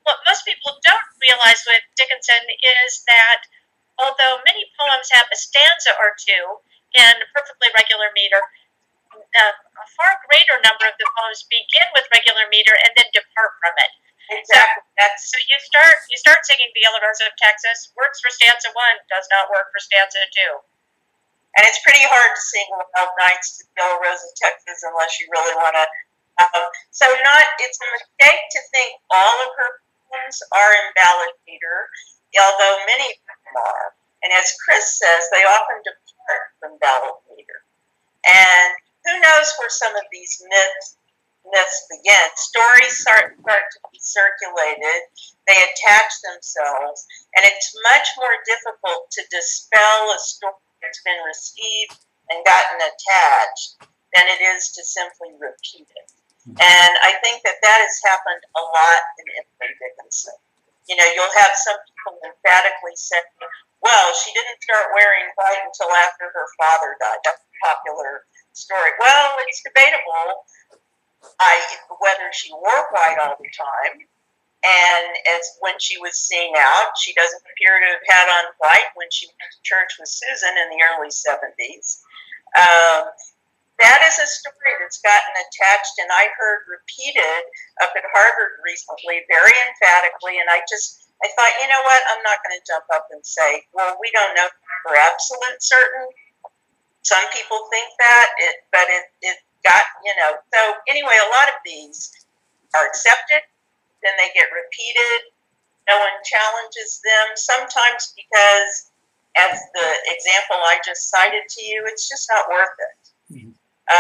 what most people don't realize with Dickinson is that although many poems have a stanza or two in perfectly regular meter, a far greater number of the poems begin with regular meter and then depart from it. Exactly. So you start singing the Yellow Rose of Texas, works for stanza 1, does not work for stanza 2. And it's pretty hard to sing Wild Nights to the Yellow Rose of Texas unless you really want to. It's a mistake to think all of her poems are in ballad meter, although many of them are. And as Chris says, they often depart from ballad meter. And who knows where some of these myths begin. Stories start to be circulated, they attach themselves, and it's much more difficult to dispel a story that's been received and gotten attached than it is to simply repeat it. And I think that has happened a lot in Emily Dickinson. You know, you'll have some people emphatically say, well, she didn't start wearing white until after her father died. That's a popular story. Well, it's debatable whether she wore white all the time, and as when she was seen out, she doesn't appear to have had on white when she went to church with Susan in the early 70s. That is a story that's gotten attached, and I heard repeated up at Harvard recently very emphatically, and I thought, you know what, I'm not going to jump up and say, well, we don't know for absolute certain. Some people think that, but it got, you know. So anyway, a lot of these are accepted, then they get repeated. No one challenges them, sometimes because, as the example I just cited to you, it's just not worth it. Mm-hmm.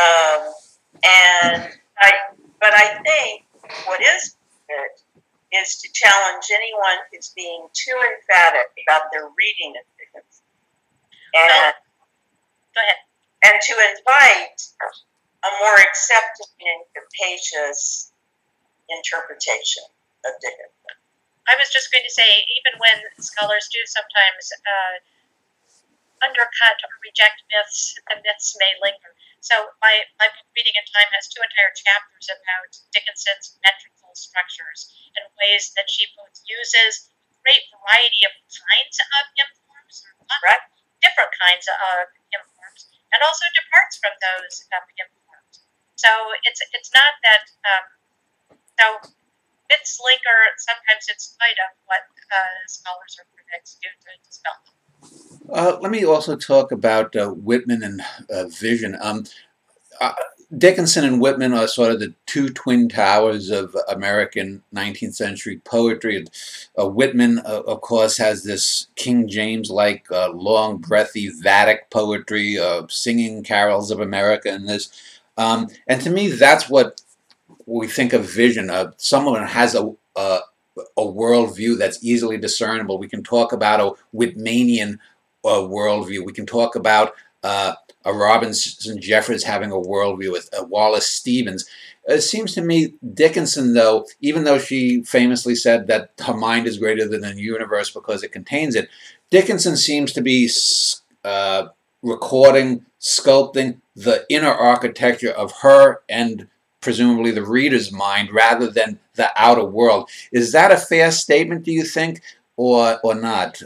But I think what is good is to challenge anyone who's being too emphatic about their reading of Dickens. And, go ahead. And to invite a more accepting and capacious interpretation of Dickens. I was just going to say, even when scholars do sometimes undercut or reject myths, the myths may linger. So my book, Reading in Time, has 2 entire chapters about Dickinson's metrical structures and ways that she both uses a great variety of kinds of hymn forms, right, different kinds of hymn forms, and also departs from those hymn forms. So it's not that so myths linger sometimes in spite of what scholars or critics do to dispel them. Let me also talk about Whitman and vision. Dickinson and Whitman are sort of the 2 twin towers of American 19th century poetry. Whitman, of course, has this King James-like long, breathy, Vedic poetry, singing carols of America and this. And to me, that's what we think of vision. Someone has a worldview that's easily discernible. We can talk about a Whitmanian worldview. We can talk about a Robinson Jeffers having a worldview with Wallace Stevens. It seems to me Dickinson, though, even though she famously said that her mind is greater than the universe because it contains it, Dickinson seems to be recording, sculpting the inner architecture of her and presumably the reader's mind rather than the outer world. Is that a fair statement, do you think, or not?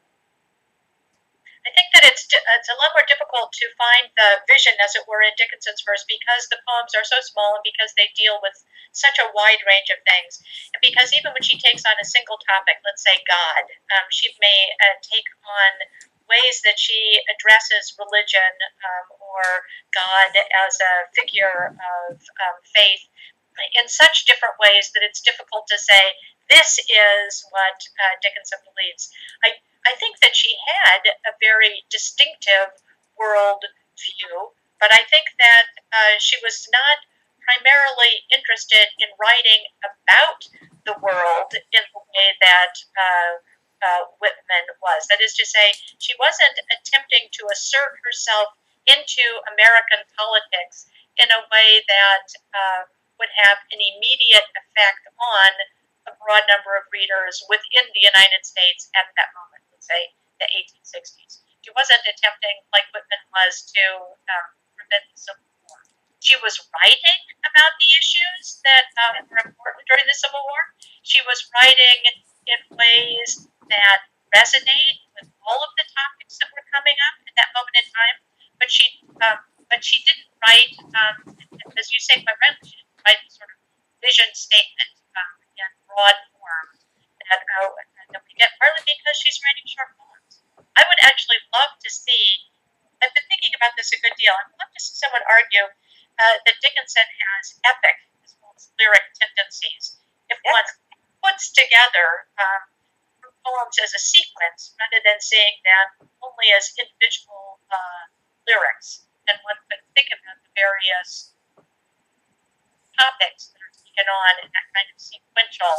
I think that it's a lot more difficult to find the vision, as it were, in Dickinson's verse because the poems are so small and because they deal with such a wide range of things. And because even when she takes on a single topic, let's say God, she may take on ways that she addresses religion or God as a figure of faith in such different ways that it's difficult to say, this is what Dickinson believes. I think that she had a very distinctive world view, but I think that she was not primarily interested in writing about the world in the way that Whitman was. That is to say, she wasn't attempting to assert herself into American politics in a way that would have an immediate effect on a broad number of readers within the United States at that moment, let's say the 1860s. She wasn't attempting, like Whitman was, to prevent the Civil War. she was writing about the issues that were important during the Civil War. She was writing in ways that resonate with all of the topics that were coming up at that moment in time. But she didn't write, as you say quite rightly, she didn't write sort of vision statement in broad form that we get, partly because she's writing short poems. I would actually love to see. I've been thinking about this a good deal. I'd love to see someone argue that Dickinson has epic as well as lyric tendencies. If one puts together poems as a sequence rather than seeing them only as individual lyrics, and one could think about the various topics that are taken on in that kind of sequential.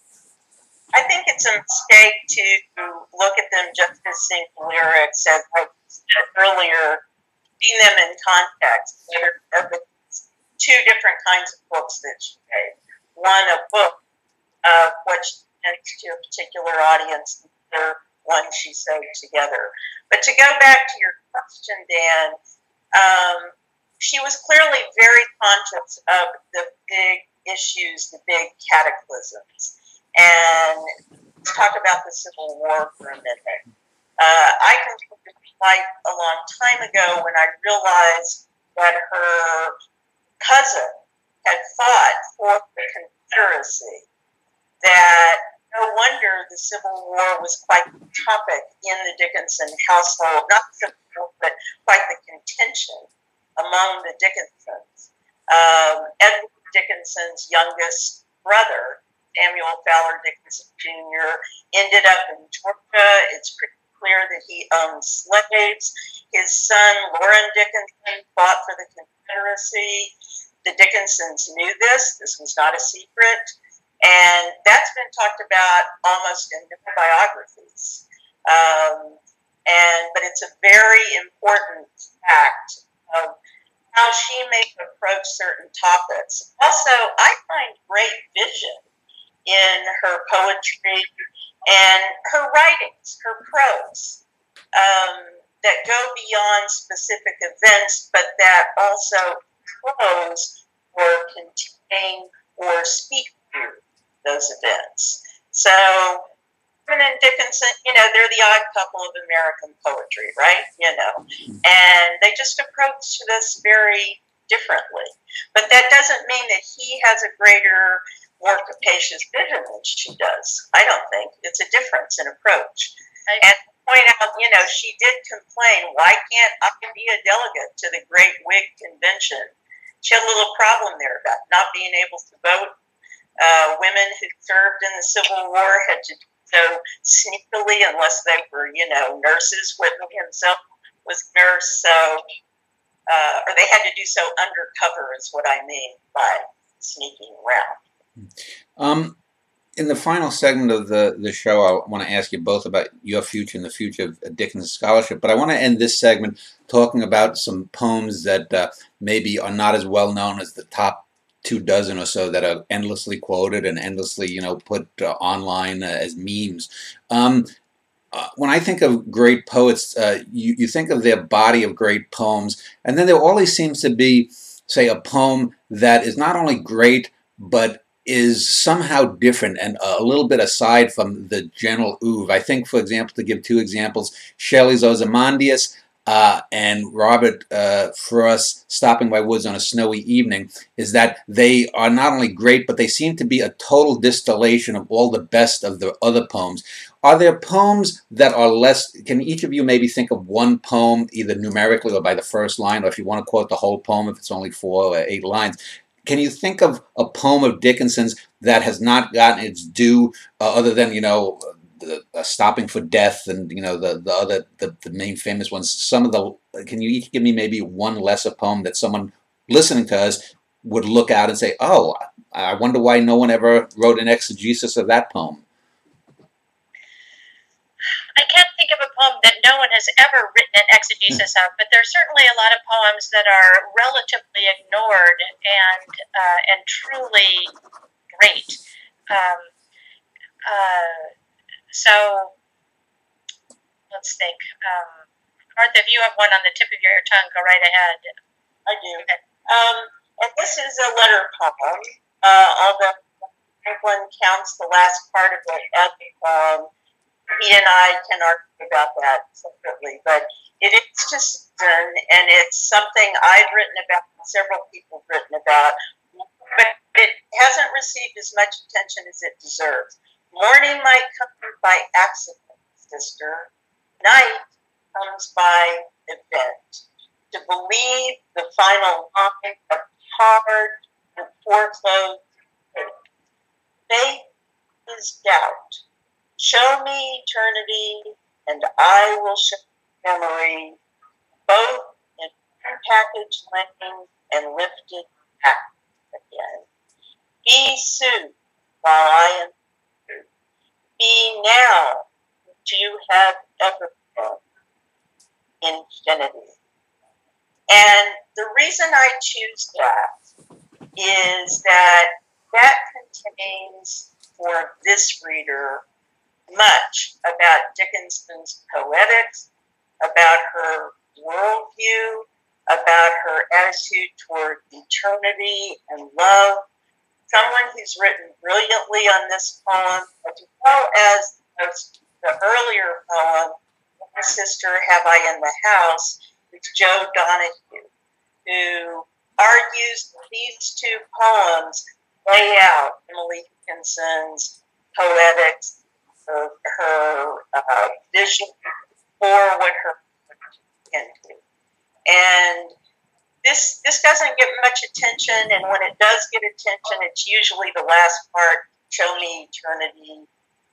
I think it's a mistake to look at them just as single lyrics, as I said earlier, seeing them in context. There are two different kinds of books that she made. One, a book of what she meant to a particular audience, and the other one she sewed together. But to go back to your question, Dan, she was clearly very conscious of the big issues, the big cataclysms. And let's talk about the Civil War for a minute. I can quite a long time ago when I realized that her cousin had fought for the Confederacy, that no wonder the Civil War was quite the topic in the Dickinson household, not the Civil War, but quite the contention among the Dickinsons. Edward Dickinson's youngest brother, Samuel Fowler Dickinson Jr., ended up in Georgia. It's pretty clear that he owned slaves. His son, Loren Dickinson, fought for the Confederacy. The Dickinsons knew this. This was not a secret. And that's been talked about almost in their biographies. But it's a very important fact of how she may approach certain topics. Also, I find great vision in her poetry and her writings, her prose, that go beyond specific events, but that also prose or contain or speak to those events. So, Herman and Dickinson, they're the odd couple of American poetry, right? And they just approach this very differently. But that doesn't mean that he has a greater, more capacious vision than she does. I don't think. It's a difference in approach. And to point out, she did complain, why can't I be a delegate to the Great Whig Convention? She had a little problem there about not being able to vote. Women who served in the Civil War had to do so sneakily unless they were, nurses. Whitney himself was a nurse, or they had to do so undercover is what I mean by sneaking around. In the final segment of the show, I want to ask you both about your future and the future of Dickinson scholarship. But I want to end this segment talking about some poems that maybe are not as well known as the top 24 or so that are endlessly quoted and endlessly, put online as memes. When I think of great poets, you think of their body of great poems, and then there always seems to be, say, a poem that is not only great, but is somehow different and a little bit aside from the general oeuvre. I think, for example, to give two examples, Shelley's Ozymandias and Robert Frost's Stopping by Woods on a Snowy Evening, is that they are not only great, but they seem to be a total distillation of all the best of the other poems. Are there poems that are less, can each of you maybe think of one poem, either numerically or by the first line, or if you want to quote the whole poem, if it's only 4 or 8 lines, can you think of a poem of Dickinson's that has not gotten its due, other than, the Stopping for Death and, the main famous ones? Can you each give me maybe one lesser poem that someone listening to us would look at and say, oh, I wonder why no one ever wrote an exegesis of that poem? I can't think of a poem that no one has ever written an exegesis of, but there's certainly a lot of poems that are relatively ignored and truly great. So let's think. Martha, if you have one on the tip of your tongue, go right ahead. I do. Okay. And this is a letter poem, although Franklin counts the last part of it as a poem. He and I can argue about that separately, but it is to Susan, and it's something I've written about, and several people have written about, but it hasn't received as much attention as it deserves. Morning might come by accident, sister. Night comes by event. To believe the final line of hard and foreclosed faith is doubt. Show me eternity, and I will show memory, both in packaged lane and lifted back again. Be soon while I am through. Be now what you have ever been. Infinity. And the reason I choose that is that contains for this reader much about Dickinson's poetics, about her worldview, about her attitude toward eternity and love. Someone who's written brilliantly on this poem, as well as the earlier poem, My Sister Have I in the House, with Joe Donahue, who argues that these two poems lay out Emily Dickinson's poetics, her vision for what her can do. And this doesn't get much attention, and when it does get attention, it's usually the last part, show me eternity,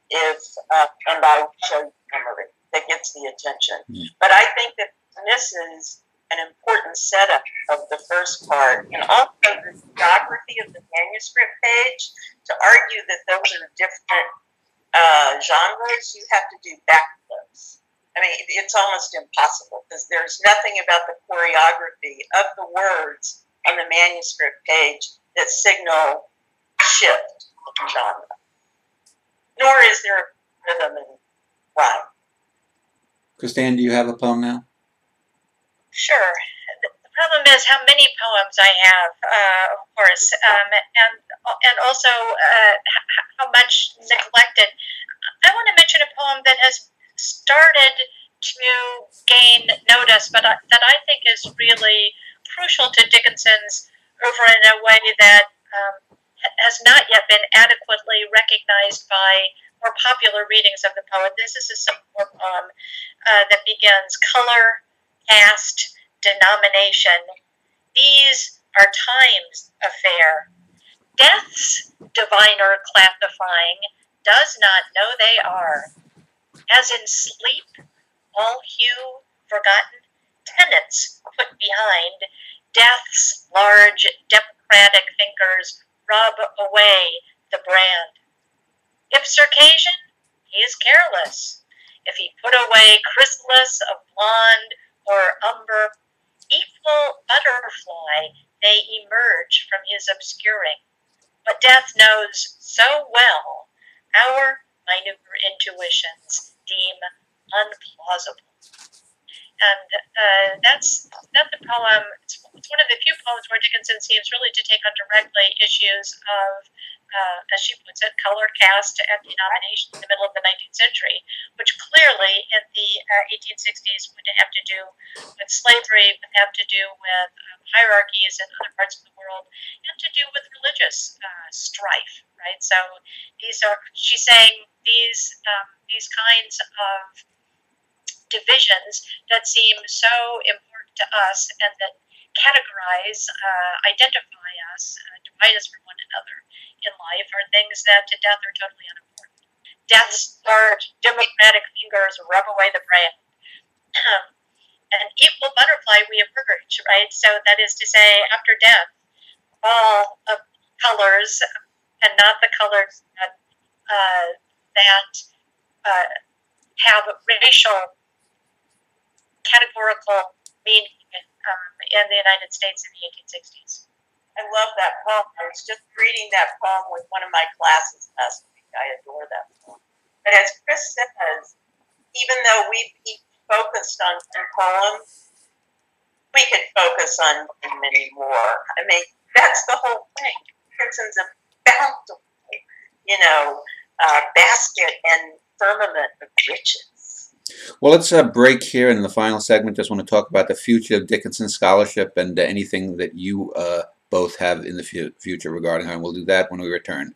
and I will show you memory, that gets the attention. But I think that this is an important setup of the first part, and also the geography of the manuscript page, to argue that those are different genres. You have to do backflips. I mean, it's almost impossible because there's nothing about the choreography of the words on the manuscript page that signal shift in genre. Nor is there a rhythm and rhyme. Christine, do you have a poem now? Sure. The problem is how many poems I have, of course, and also how much neglected. I want to mention a poem that has started to gain notice, but that I think is really crucial to Dickinson's over in a way that has not yet been adequately recognized by more popular readings of the poet. This is a simple poem that begins, color, caste, denomination. These are time's affair. Death's diviner classifying does not know they are. As in sleep, all hue forgotten, tenets put behind, death's large democratic fingers rub away the brand. If Circassian, he is careless. If he put away chrysalis of blonde or umber, equal butterfly they emerge from his obscuring. But death knows so well our minuter intuitions deem unplausible. And that's the poem. It's one of the few poems where Dickinson seems really to take on directly issues of, as she puts it, color, caste, and denomination in the middle of the 19th century, which clearly in the 1860s would have to do with slavery, would have to do with hierarchies in other parts of the world, and to do with religious strife, right? So she's saying these kinds of divisions that seem so important to us and that categorize, identify us, divide us from one another in life are things that to death are totally unimportant. Death's large democratic fingers rub away the brand. And equal butterfly we emerge, right? So that is to say, after death, all of colors, and not the colors that have racial categorical meaning in the United States in the 1860s. I love that poem. I was just reading that poem with one of my classes last week. I adore that poem. But as Chris says, even though we focused on one poem, we could focus on many more. I mean, that's the whole thing. Dickinson's a bountiful, basket and firmament of riches. Well, let's break here in the final segment. Just want to talk about the future of Dickinson scholarship and anything that you both have in the future regarding her, and we'll do that when we return.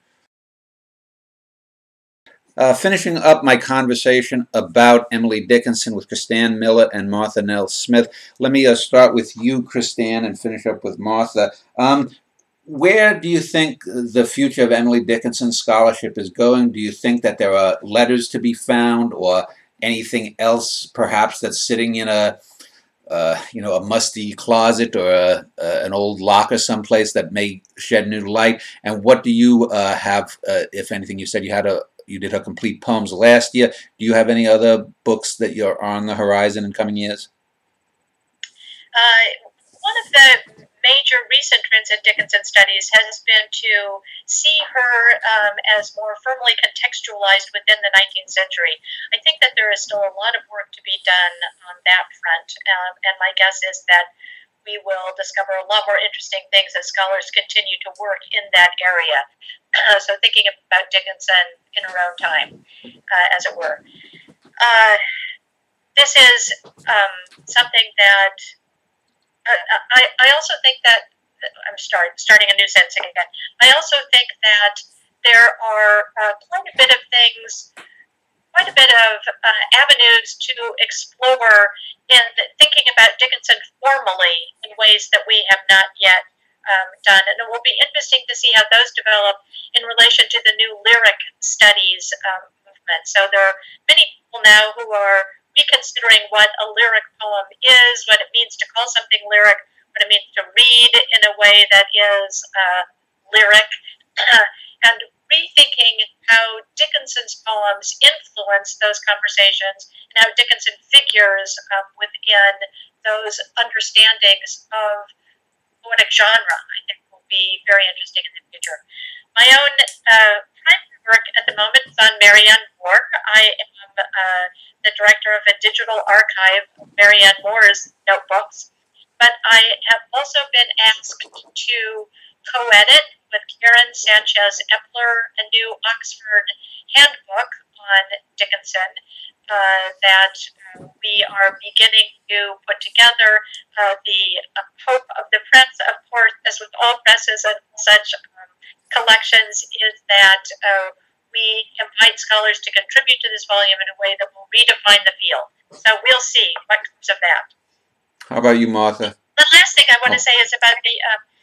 Finishing up my conversation about Emily Dickinson with Christanne Millett and Martha Nell Smith, let me start with you, Christanne, and finish up with Martha. Where do you think the future of Emily Dickinson scholarship is going? Do you think that there are letters to be found or anything else perhaps that's sitting in a musty closet or an old locker someplace that may shed new light? And what do you have, if anything? You said you did her complete poems last year. Do you have any other books that are on the horizon in coming years? One of the major recent trends in Dickinson studies has been to see her as more firmly contextualized within the 19th century. I think that there is still a lot of work to be done on that front, and my guess is that we will discover a lot more interesting things as scholars continue to work in that area. So thinking about Dickinson in her own time, as it were. This is something that I also think that, I'm starting a new sentence again. I also think that there are quite a bit of avenues to explore in thinking about Dickinson formally in ways that we have not yet done. And it will be interesting to see how those develop in relation to the new lyric studies movement. So there are many people now who are reconsidering what a lyric poem is, what it means to call something lyric, what it means to read in a way that is lyric, and rethinking how Dickinson's poems influence those conversations and how Dickinson figures within those understandings of poetic genre. I think will be very interesting in the future. My own primary work at the moment is on Marianne Moore. I am the director of a digital archive of Marianne Moore's notebooks, but I have also been asked to co-edit with Karen Sanchez Epler a new Oxford handbook on Dickinson that we are beginning to put together. The hope of the press, of course, as with all presses and such collections, is that we invite scholars to contribute to this volume in a way that will redefine the field. So we'll see what comes of that. How about you, Martha? The last thing I want to say is about the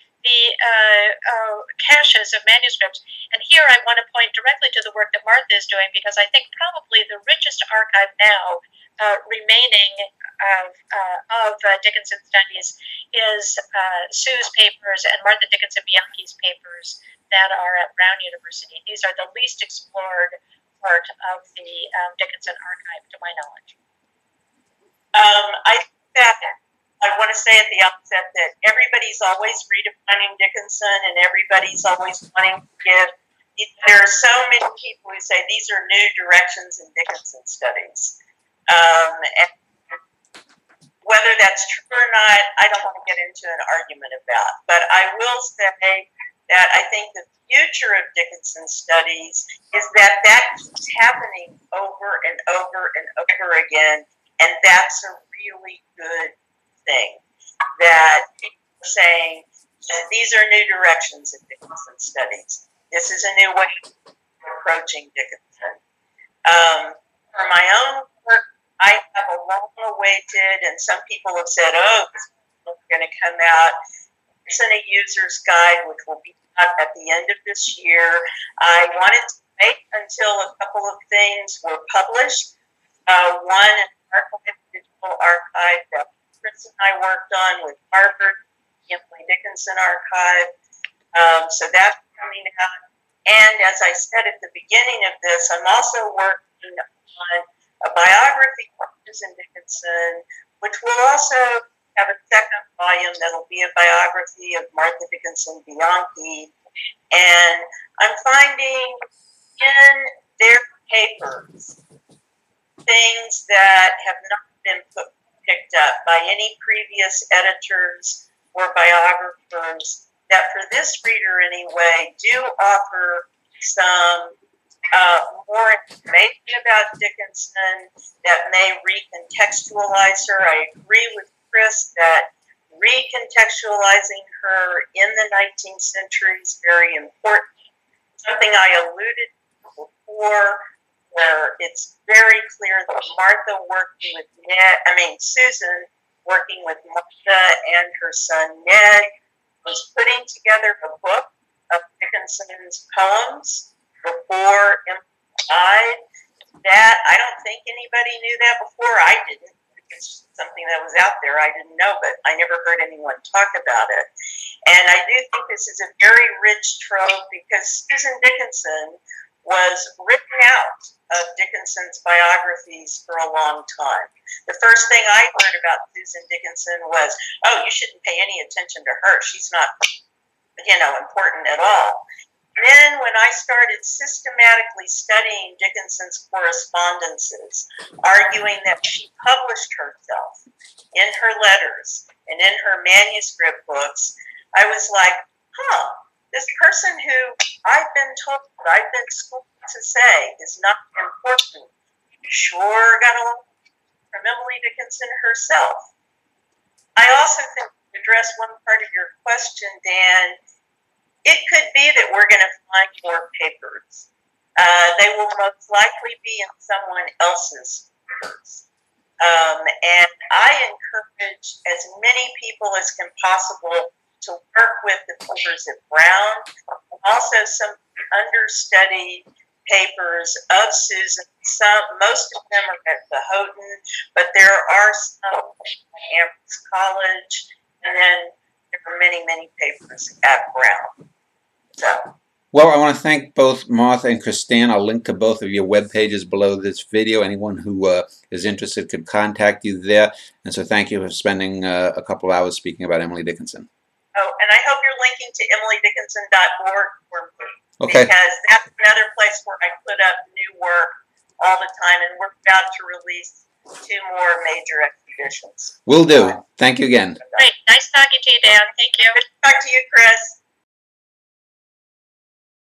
caches of manuscripts. And here I want to point directly to the work that Martha is doing, because I think probably the richest archive now remaining of Dickinson studies is Sue's papers and Martha Dickinson Bianchi's papers that are at Brown University. These are the least explored part of the Dickinson archive, to my knowledge. I want to say at the outset that everybody's always redefining Dickinson, and everybody's always wanting to give. There are so many people who say these are new directions in Dickinson studies. And whether that's true or not, I don't want to get into an argument about. But I will say that I think the future of Dickinson studies is that keeps happening over and over and over again, and that's a really good thing. That people are saying these are new directions in Dickinson studies. This is a new way of approaching Dickinson. For my own work, I have a long-awaited, and some people have said, oh, this is going to come out. It's in a user's guide, which will be out at the end of this year. I wanted to wait until a couple of things were published. One, an archive, digital archive that Chris and I worked on with Harvard, the Emily Dickinson archive. So that's coming out. And as I said at the beginning of this, I'm also working on a biography of Susan Dickinson, which will also have a second volume that'll be a biography of Martha Dickinson Bianchi. And I'm finding in their papers things that have not been put picked up by any previous editors or biographers that, for this reader anyway, do offer some more information about Dickinson that may recontextualize her. I agree with Chris that recontextualizing her in the 19th century is very important. Something I alluded to before, where it's very clear that Susan working with Martha and her son Ned, was putting together a book of Dickinson's poems before Emily died. That, I don't think anybody knew that before. I didn't. It's something that was out there. I didn't know, but I never heard anyone talk about it. And I do think this is a very rich trove because Susan Dickinson was written out of Dickinson's biographies for a long time. The first thing I heard about Susan Dickinson was, oh, you shouldn't pay any attention to her. She's not, important at all. Then when I started systematically studying Dickinson's correspondences, arguing that she published herself in her letters and in her manuscript books, I was like, this person who I've been told, I've been schooled to say is not important, sure got a lot from Emily Dickinson herself. I also think, to address one part of your question, Dan, it could be that we're going to find more papers. They will most likely be in someone else's papers. And I encourage as many people as can possible to work with the papers at Brown, and also some understudied papers of Susan. Most of them are at the Houghton, but there are some at Amherst College, and then there are many, many papers at Brown. Well, I want to thank both Martha and Christine. I'll link to both of your web pages below this video. Anyone who is interested could contact you there. And so thank you for spending a couple of hours speaking about Emily Dickinson. Oh, and I hope you're linking to emilydickinson.org for me. Okay. Because that's another place where I put up new work all the time, and we're about to release 2 more major exhibitions. Will do. Thank you again. Great. Nice talking to you, Dan. Thank you. Good to talk to you, Chris.